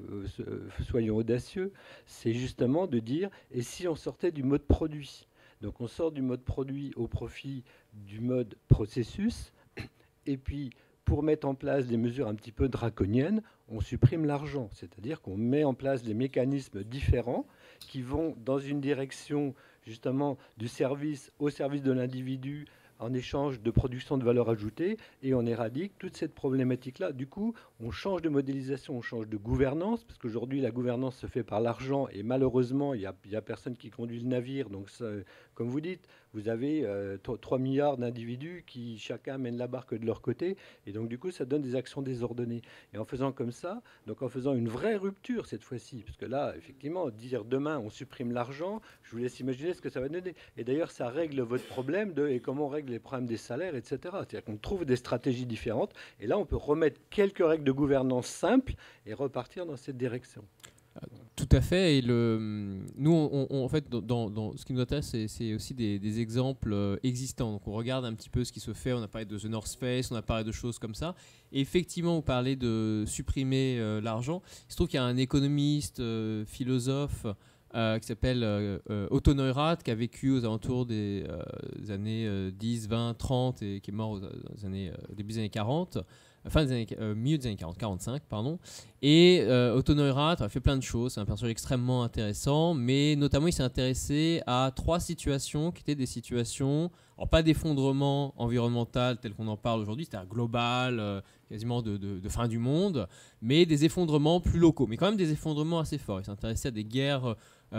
soyons audacieux, c'est justement de dire, et si on sortait du mode produit? Donc on sort du mode produit au profit du mode processus, et puis pour mettre en place des mesures un petit peu draconiennes, on supprime l'argent. C'est-à-dire qu'on met en place des mécanismes différents qui vont dans une direction justement du service au service de l'individu en échange de production de valeur ajoutée, et on éradique toute cette problématique-là. Du coup, on change de modélisation, on change de gouvernance, parce qu'aujourd'hui, la gouvernance se fait par l'argent, et malheureusement, il n'y a personne qui conduit le navire. Donc, ça, comme vous dites, vous avez 3 milliards d'individus qui chacun mène la barque de leur côté, et donc du coup, ça donne des actions désordonnées. Et en faisant comme ça, donc en faisant une vraie rupture cette fois-ci, parce que là, effectivement, dire demain, on supprime l'argent, je vous laisse imaginer ce que ça va donner. Et d'ailleurs, ça règle votre problème et comment on règle les problèmes des salaires, etc. C'est-à-dire qu'on trouve des stratégies différentes, et là, on peut remettre quelques règles de gouvernance simples et repartir dans cette direction. Tout à fait. Et nous, en fait, dans ce qui nous intéresse, c'est aussi des exemples existants. Donc, on regarde un petit peu ce qui se fait. On a parlé de The North Face, on a parlé de choses comme ça. Et effectivement, vous parlez de supprimer l'argent. Il se trouve qu'il y a un économiste, philosophe, qui s'appelle Otto Neurath, qui a vécu aux alentours des années 10, 20, 30 et qui est mort début des années 40. Milieu des années 40, 45, pardon. Et Otto Neurath a fait plein de choses. C'est un personnage extrêmement intéressant, mais notamment il s'est intéressé à 3 situations qui étaient des situations, alors pas d'effondrement environnemental tel qu'on en parle aujourd'hui, c'est-à-dire global, quasiment de fin du monde, mais des effondrements plus locaux, mais quand même des effondrements assez forts. Il s'est intéressé à des guerres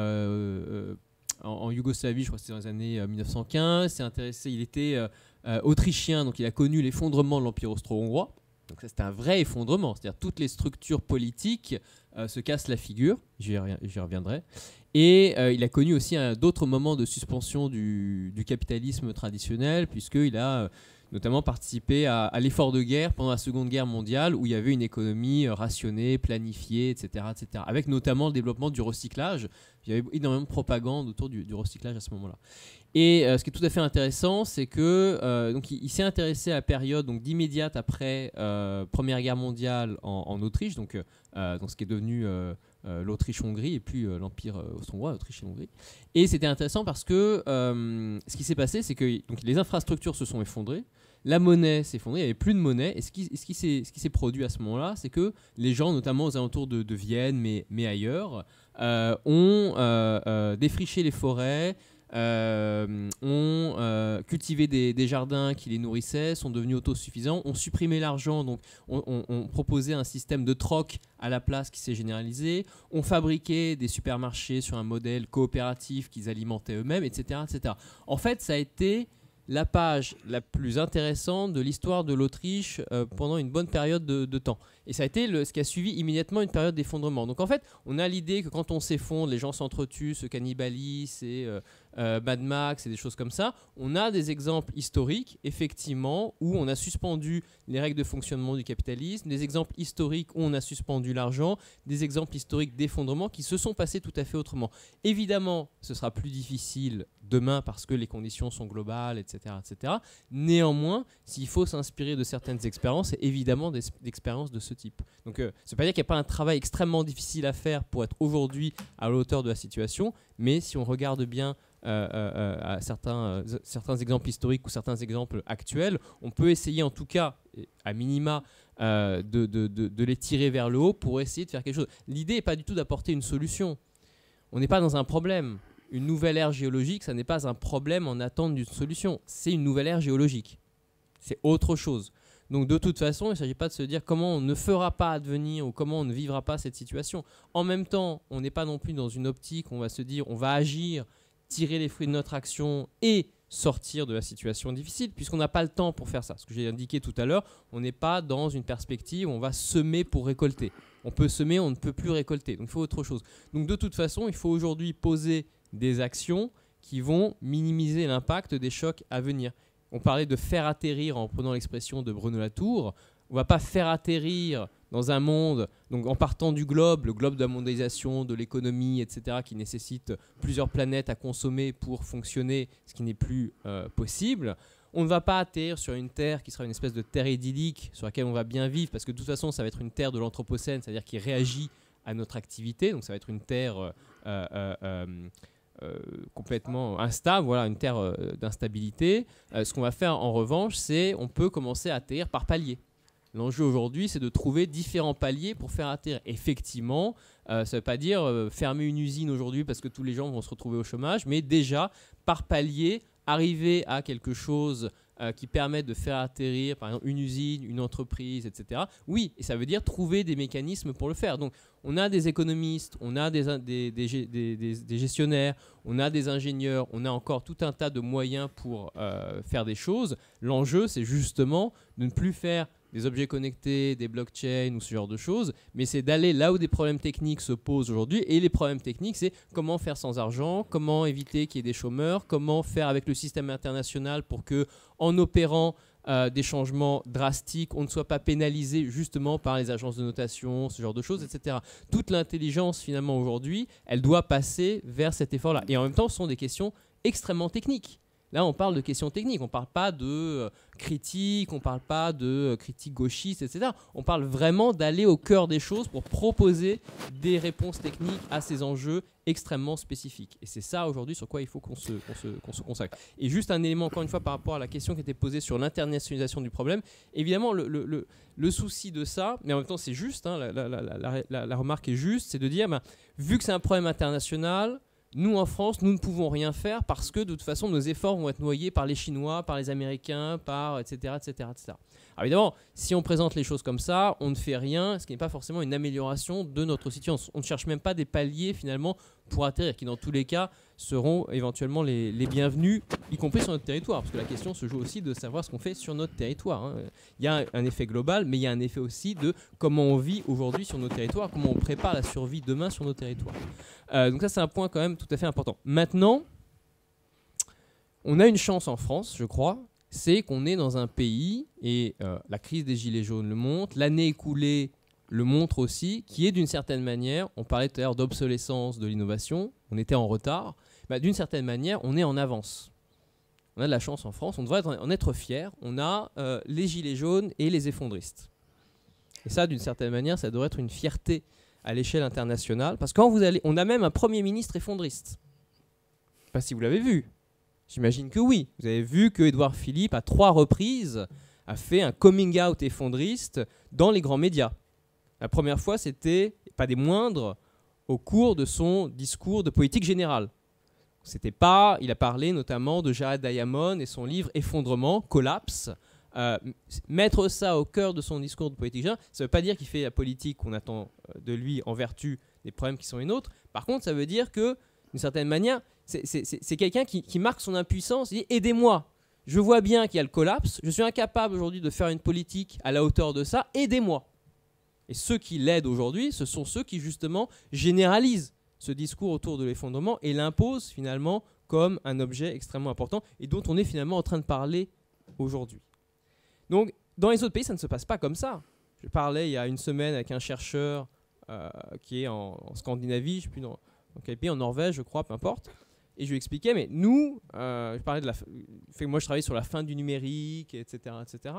en Yougoslavie, je crois que c'était dans les années 1915. Il était autrichien, donc il a connu l'effondrement de l'Empire austro-hongrois. Donc ça, c'était un vrai effondrement, c'est-à-dire toutes les structures politiques se cassent la figure, j'y reviendrai. Et il a connu aussi d'autres moments de suspension du capitalisme traditionnel, puisqu'il a notamment participé à l'effort de guerre pendant la Seconde Guerre mondiale, où il y avait une économie rationnée, planifiée, etc., etc., avec notamment le développement du recyclage. Il y avait énormément de propagande autour du recyclage à ce moment-là. Et ce qui est tout à fait intéressant, c'est que donc il s'est intéressé à la période donc d'immédiate après Première Guerre mondiale en Autriche, donc ce qui est devenu l'Autriche-Hongrie et puis l'Empire austro-hongrois, l'Autriche et l'Hongrie. Et c'était intéressant parce que ce qui s'est passé, c'est que donc, les infrastructures se sont effondrées, la monnaie s'est effondrée, il n'y avait plus de monnaie. Et ce qui s'est produit à ce moment-là, c'est que les gens, notamment aux alentours de Vienne, mais ailleurs, ont défriché les forêts, ont cultivé des jardins qui les nourrissaient, sont devenus autosuffisants, ont supprimé l'argent, donc ont proposé un système de troc à la place qui s'est généralisé, ont fabriqué des supermarchés sur un modèle coopératif qu'ils alimentaient eux-mêmes, etc., etc. En fait, ça a été la page la plus intéressante de l'histoire de l'Autriche pendant une bonne période de temps. Et ça a été ce qui a suivi immédiatement une période d'effondrement. Donc en fait, on a l'idée que quand on s'effondre, les gens s'entretuent, se cannibalisent, et Mad Max et des choses comme ça. On a des exemples historiques, effectivement, où on a suspendu les règles de fonctionnement du capitalisme, des exemples historiques où on a suspendu l'argent, des exemples historiques d'effondrement qui se sont passés tout à fait autrement. Évidemment, ce sera plus difficile demain parce que les conditions sont globales, etc. etc. Néanmoins, s'il faut s'inspirer de certaines expériences, c'est évidemment des expériences de ce type. Donc, ça ne veut pas dire qu'il n'y a pas un travail extrêmement difficile à faire pour être aujourd'hui à la hauteur de la situation, mais si on regarde bien à certains exemples historiques ou certains exemples actuels, on peut essayer en tout cas, à minima, de les tirer vers le haut pour essayer de faire quelque chose. L'idée n'est pas du tout d'apporter une solution. On n'est pas dans un problème. Une nouvelle ère géologique, ça n'est pas un problème en attente d'une solution. C'est une nouvelle ère géologique. C'est autre chose. Donc de toute façon, il ne s'agit pas de se dire comment on ne fera pas advenir ou comment on ne vivra pas cette situation. En même temps, on n'est pas non plus dans une optique où on va se dire on va agir, tirer les fruits de notre action et sortir de la situation difficile, puisqu'on n'a pas le temps pour faire ça. Ce que j'ai indiqué tout à l'heure, on n'est pas dans une perspective où on va semer pour récolter. On peut semer, on ne peut plus récolter. Donc il faut autre chose. Donc de toute façon, il faut aujourd'hui poser des actions qui vont minimiser l'impact des chocs à venir. On parlait de faire atterrir en prenant l'expression de Bruno Latour. On ne va pas faire atterrir dans un monde, donc en partant du globe, le globe de la mondialisation, de l'économie, etc., qui nécessite plusieurs planètes à consommer pour fonctionner, ce qui n'est plus possible. On ne va pas atterrir sur une terre qui sera une espèce de terre idyllique sur laquelle on va bien vivre, parce que de toute façon, ça va être une terre de l'anthropocène, c'est-à-dire qui réagit à notre activité. Donc ça va être une terre complètement instable, voilà, une terre d'instabilité. Ce qu'on va faire en revanche, c'est on peut commencer à atterrir par paliers. L'enjeu aujourd'hui, c'est de trouver différents paliers pour faire atterrir. Effectivement, ça ne veut pas dire fermer une usine aujourd'hui parce que tous les gens vont se retrouver au chômage, mais déjà, par palier, arriver à quelque chose qui permet de faire atterrir, par exemple, une usine, une entreprise, etc. Oui, et ça veut dire trouver des mécanismes pour le faire. Donc, on a des économistes, on a des gestionnaires, on a des ingénieurs, on a encore tout un tas de moyens pour faire des choses. L'enjeu, c'est justement de ne plus faire des objets connectés, des blockchains ou ce genre de choses, mais c'est d'aller là où des problèmes techniques se posent aujourd'hui. Et les problèmes techniques, c'est comment faire sans argent, comment éviter qu'il y ait des chômeurs, comment faire avec le système international pour que, en opérant des changements drastiques, on ne soit pas pénalisé justement par les agences de notation, ce genre de choses, etc. Toute l'intelligence, finalement, aujourd'hui, elle doit passer vers cet effort-là. Et en même temps, ce sont des questions extrêmement techniques. Là, on parle de questions techniques, on ne parle pas de critique, on ne parle pas de critique gauchiste, etc. On parle vraiment d'aller au cœur des choses pour proposer des réponses techniques à ces enjeux extrêmement spécifiques. Et c'est ça, aujourd'hui, sur quoi il faut qu'on se consacre. Et juste un élément, encore une fois, par rapport à la question qui était posée sur l'internationalisation du problème. Évidemment, le souci de ça, mais en même temps, c'est juste, hein, la remarque est juste, c'est de dire, vu que c'est un problème international, nous, en France, nous ne pouvons rien faire parce que, de toute façon, nos efforts vont être noyés par les Chinois, par les Américains, etc., etc., etc. Alors, évidemment, si on présente les choses comme ça, on ne fait rien, ce qui n'est pas forcément une amélioration de notre situation. On ne cherche même pas des paliers, finalement, pour atterrir, qui, dans tous les cas, seront éventuellement les bienvenus, y compris sur notre territoire. Parce que la question se joue aussi de savoir ce qu'on fait sur notre territoire, hein. Il y a un effet global, mais il y a un effet aussi de comment on vit aujourd'hui sur nos territoires, comment on prépare la survie demain sur nos territoires. Donc ça, c'est un point quand même tout à fait important. Maintenant, on a une chance en France, je crois, c'est qu'on est dans un pays, et la crise des Gilets jaunes le montre, l'année écoulée le montre aussi, qui est d'une certaine manière, on parlait tout à l'heure d'obsolescence de l'innovation, on était en retard, d'une certaine manière, on est en avance. on a de la chance en France, on devrait en être fiers. On a les gilets jaunes et les effondristes. Et ça, d'une certaine manière, ça devrait être une fierté à l'échelle internationale. Parce que quand vous allez, on a même un Premier ministre effondriste. Je ne sais pas si vous l'avez vu. J'imagine que oui. Vous avez vu que Édouard Philippe, à 3 reprises, a fait un coming out effondriste dans les grands médias. La première fois, c'était, pas des moindres, au cours de son discours de politique générale. C'était pas, il a parlé notamment de Jared Diamond et son livre Effondrement, Collapse. Mettre ça au cœur de son discours de politique générale, ça ne veut pas dire qu'il fait la politique qu'on attend de lui en vertu des problèmes qui sont les nôtres. Par contre, ça veut dire que, d'une certaine manière, c'est quelqu'un qui marque son impuissance. Il dit « Aidez-moi, je vois bien qu'il y a le collapse, je suis incapable aujourd'hui de faire une politique à la hauteur de ça, aidez-moi ». Et ceux qui l'aident aujourd'hui, ce sont ceux qui justement généralisent ce discours autour de l'effondrement et l'imposent finalement comme un objet extrêmement important et dont on est finalement en train de parler aujourd'hui. Donc, dans les autres pays, ça ne se passe pas comme ça. Je parlais il y a une semaine avec un chercheur qui est en Scandinavie, je ne sais plus dans quel pays, en Norvège, je crois, peu importe. Et je lui expliquais, mais nous, je parlais moi je travaille sur la fin du numérique, etc. etc.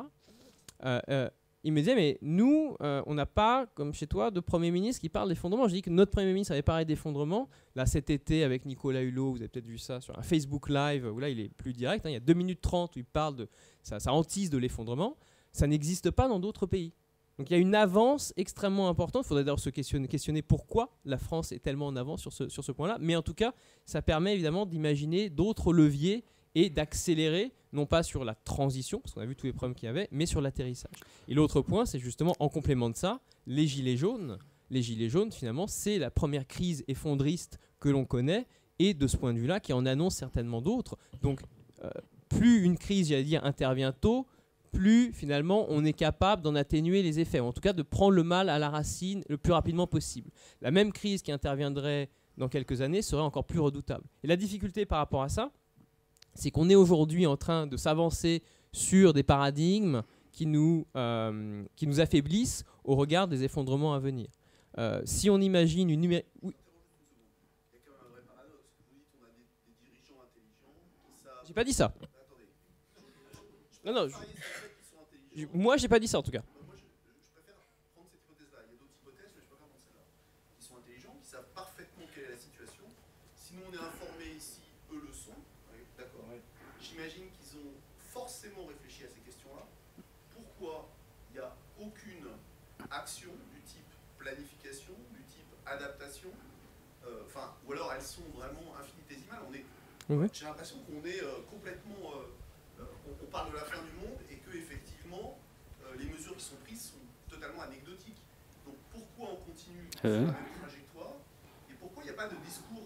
Il me disait, mais nous, on n'a pas, comme chez toi, de Premier ministre qui parle d'effondrement. Je dis que notre Premier ministre avait parlé d'effondrement. Là, cet été, avec Nicolas Hulot, vous avez peut-être vu ça sur un Facebook Live, où là, il est plus direct. Il y a 2 minutes 30 où il parle de... Ça hantise de l'effondrement. Ça n'existe pas dans d'autres pays. Donc il y a une avance extrêmement importante. Il faudrait d'ailleurs se questionner pourquoi la France est tellement en avance sur ce point-là. Mais en tout cas, ça permet évidemment d'imaginer d'autres leviers et d'accélérer, non pas sur la transition, parce qu'on a vu tous les problèmes qu'il y avait, mais sur l'atterrissage. Et l'autre point, c'est justement, en complément de ça, les gilets jaunes. Les gilets jaunes, finalement, c'est la première crise effondriste que l'on connaît, et de ce point de vue-là, qui en annonce certainement d'autres. Donc, plus une crise, j'allais dire, intervient tôt, plus, finalement, on est capable d'en atténuer les effets, ou en tout cas de prendre le mal à la racine le plus rapidement possible. La même crise qui interviendrait dans quelques années serait encore plus redoutable. Et la difficulté par rapport à ça, c'est qu'on est aujourd'hui en train de s'avancer sur des paradigmes qui nous affaiblissent au regard des effondrements à venir. Si on imagine une numérique... Oui. Il y a quand même un vrai paradoxe. Vous dites qu'on a des dirigeants intelligents qui savent... J'ai pas dit ça. Non, moi, j'ai pas dit ça en tout cas. Moi, je préfère prendre cette hypothèse-là. Il y a d'autres hypothèses, mais je préfère prendre celle-là. Ils sont intelligents, ils savent parfaitement quelle est la situation. Si nous, on est informés ici, eux le sont. Oui, d'accord. Oui. J'imagine qu'ils ont forcément réfléchi à ces questions-là. Pourquoi il n'y a aucune action du type planification, du type adaptation, ou alors elles sont vraiment infinitésimales. J'ai l'impression qu'on est complètement... on parle de la fin du monde et que effectivement les mesures qui sont prises sont totalement anecdotiques. Donc pourquoi on continue sur la même trajectoire et pourquoi il n'y a pas de discours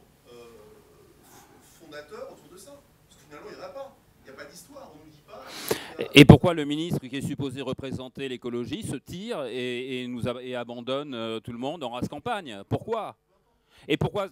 fondateur autour de ça? Parce que finalement il n'y en a pas. Il n'y a pas d'histoire, on ne nous dit pas. Et pourquoi le ministre qui est supposé représenter l'écologie se tire et abandonne tout le monde en race campagne? Pourquoi? Et pourquoi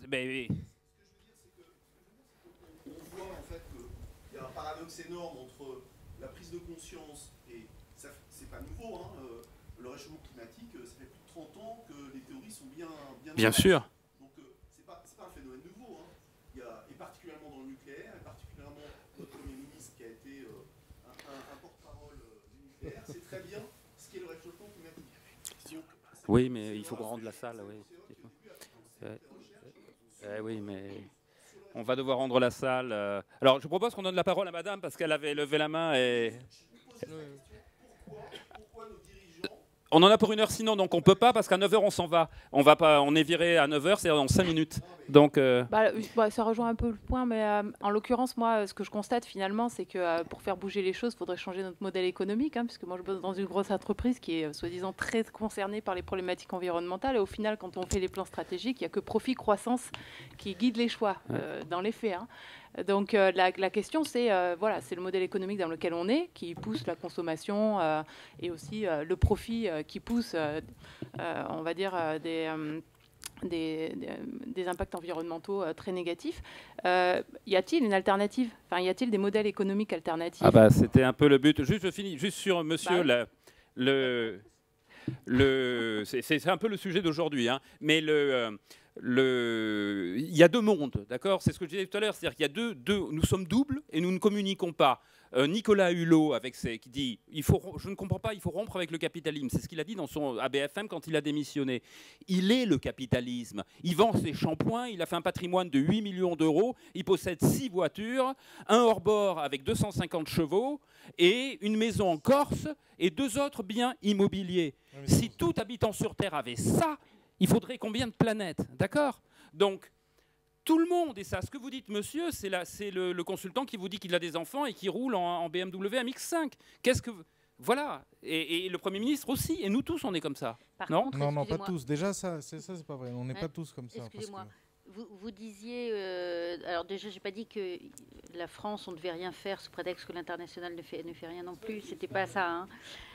On voit en fait qu'il y a un paradoxe énorme entre la prise de conscience et c'est pas nouveau, hein, le réchauffement climatique, ça fait plus de 30 ans que les théories sont bien sûr. Donc c'est pas un phénomène nouveau, hein. Et particulièrement dans le nucléaire, et particulièrement le Premier ministre qui a été un porte-parole du nucléaire, c'est très bien ce qu'est le réchauffement climatique. Oui, mais il faut qu'on rende la salle. Oui, mais on va devoir rendre la salle. Alors, je propose qu'on donne la parole à madame parce qu'elle avait levé la main et... Pourquoi nos dirigeants... On en a pour 1 heure sinon, donc on ne peut pas parce qu'à 9h on s'en va. On est viré à 9h, c'est en 5 minutes. Donc, ça rejoint un peu le point, mais en l'occurrence, moi, ce que je constate finalement, c'est que pour faire bouger les choses, il faudrait changer notre modèle économique, hein, puisque moi je bosse dans une grosse entreprise qui est soi-disant très concernée par les problématiques environnementales, et au final, quand on fait les plans stratégiques, il n'y a que profit-croissance qui guide les choix, dans les faits. Hein. Donc la question, c'est c'est le modèle économique dans lequel on est, qui pousse la consommation et aussi le profit qui pousse, on va dire, des impacts environnementaux très négatifs. Y a-t-il une alternative? Enfin, y a-t-il des modèles économiques alternatifs? C'était un peu le but. Juste, je finis. Juste sur monsieur c'est un peu le sujet d'aujourd'hui. Hein. Mais il y a deux mondes, d'accord? C'est ce que je disais tout à l'heure, c'est-à-dire qu'il y a nous sommes doubles et nous ne communiquons pas. Nicolas Hulot qui dit je ne comprends pas, il faut rompre avec le capitalisme. C'est ce qu'il a dit dans son ABFM quand il a démissionné. Il est le capitalisme. Il vend ses shampoings, il a fait un patrimoine de 8 millions d'euros, il possède 6 voitures, un hors-bord avec 250 chevaux et une maison en Corse et 2 autres biens immobiliers. Si tout habitant sur Terre avait ça, il faudrait combien de planètes, d'accord? Donc, tout le monde, et ça, ce que vous dites, monsieur, c'est le consultant qui vous dit qu'il a des enfants et qui roule en BMW MX5. Voilà, et le Premier ministre aussi, et nous tous, on est comme ça. Non, pas tous. Déjà, ça c'est pas vrai. On n'est pas tous comme ça. Excusez-moi. Vous disiez, alors déjà, j'ai pas dit que la France, on ne devait rien faire sous prétexte que l'international ne fait rien non plus. C'était pas ça. Hein.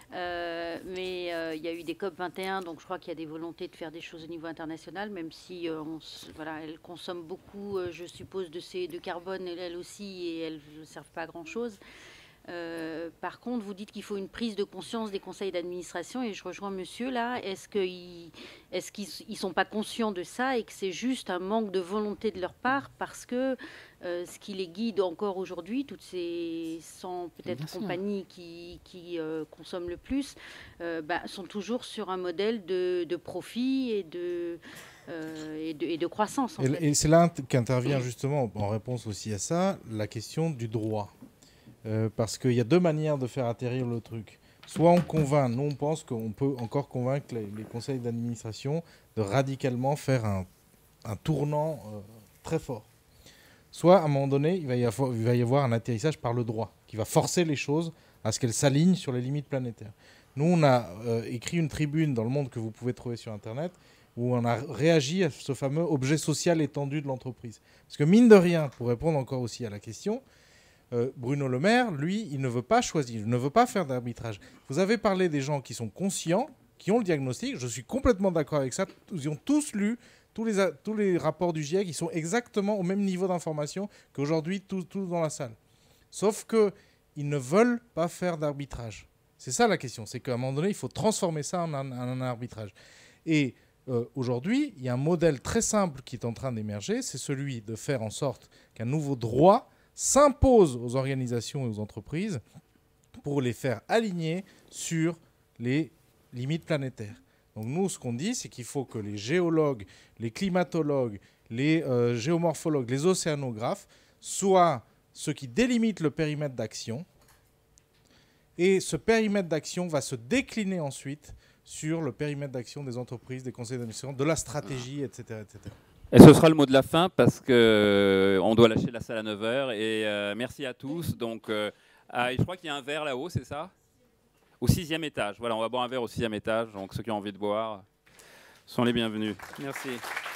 Mais il y a eu des COP21, donc je crois qu'il y a des volontés de faire des choses au niveau international, même si elles consomment beaucoup, je suppose, de carbone, elles aussi, et elles ne servent pas à grand-chose. Par contre, vous dites qu'il faut une prise de conscience des conseils d'administration, et je rejoins monsieur là. Est-ce qu'ils ne sont pas conscients de ça et que c'est juste un manque de volonté de leur part, parce que ce qui les guide encore aujourd'hui, toutes ces 100 peut-être compagnies qui consomment le plus, sont toujours sur un modèle de profit et de croissance. Et c'est là qu'intervient justement, en réponse aussi à ça, la question du droit. Parce qu'il y a deux manières de faire atterrir le truc. Soit on convainc, nous on pense qu'on peut encore convaincre les conseils d'administration de radicalement faire un tournant très fort. Soit à un moment donné, il va y avoir un atterrissage par le droit, qui va forcer les choses à ce qu'elles s'alignent sur les limites planétaires. Nous, on a écrit une tribune dans Le Monde que vous pouvez trouver sur Internet, où on a réagi à ce fameux objet social étendu de l'entreprise. Parce que mine de rien, pour répondre encore aussi à la question, Bruno Le Maire, lui, il ne veut pas choisir, il ne veut pas faire d'arbitrage. Vous avez parlé des gens qui sont conscients, qui ont le diagnostic, je suis complètement d'accord avec ça, ils ont tous lu tous les rapports du GIEC, ils sont exactement au même niveau d'information qu'aujourd'hui, tous dans la salle. Sauf qu'ils ne veulent pas faire d'arbitrage. C'est ça la question, c'est qu'à un moment donné, il faut transformer ça en un arbitrage. Et aujourd'hui, il y a un modèle très simple qui est en train d'émerger, c'est celui de faire en sorte qu'un nouveau droit s'impose aux organisations et aux entreprises pour les faire aligner sur les limites planétaires. Donc nous, ce qu'on dit, c'est qu'il faut que les géologues, les climatologues, les géomorphologues, les océanographes soient ceux qui délimitent le périmètre d'action. Et ce périmètre d'action va se décliner ensuite sur le périmètre d'action des entreprises, des conseils d'administration, de la stratégie, etc., etc. Et ce sera le mot de la fin parce qu'on doit lâcher la salle à 9h. Et merci à tous. Donc, je crois qu'il y a un verre là-haut, c'est ça? Au 6e étage. Voilà, on va boire un verre au 6e étage. Donc ceux qui ont envie de boire sont les bienvenus. Merci.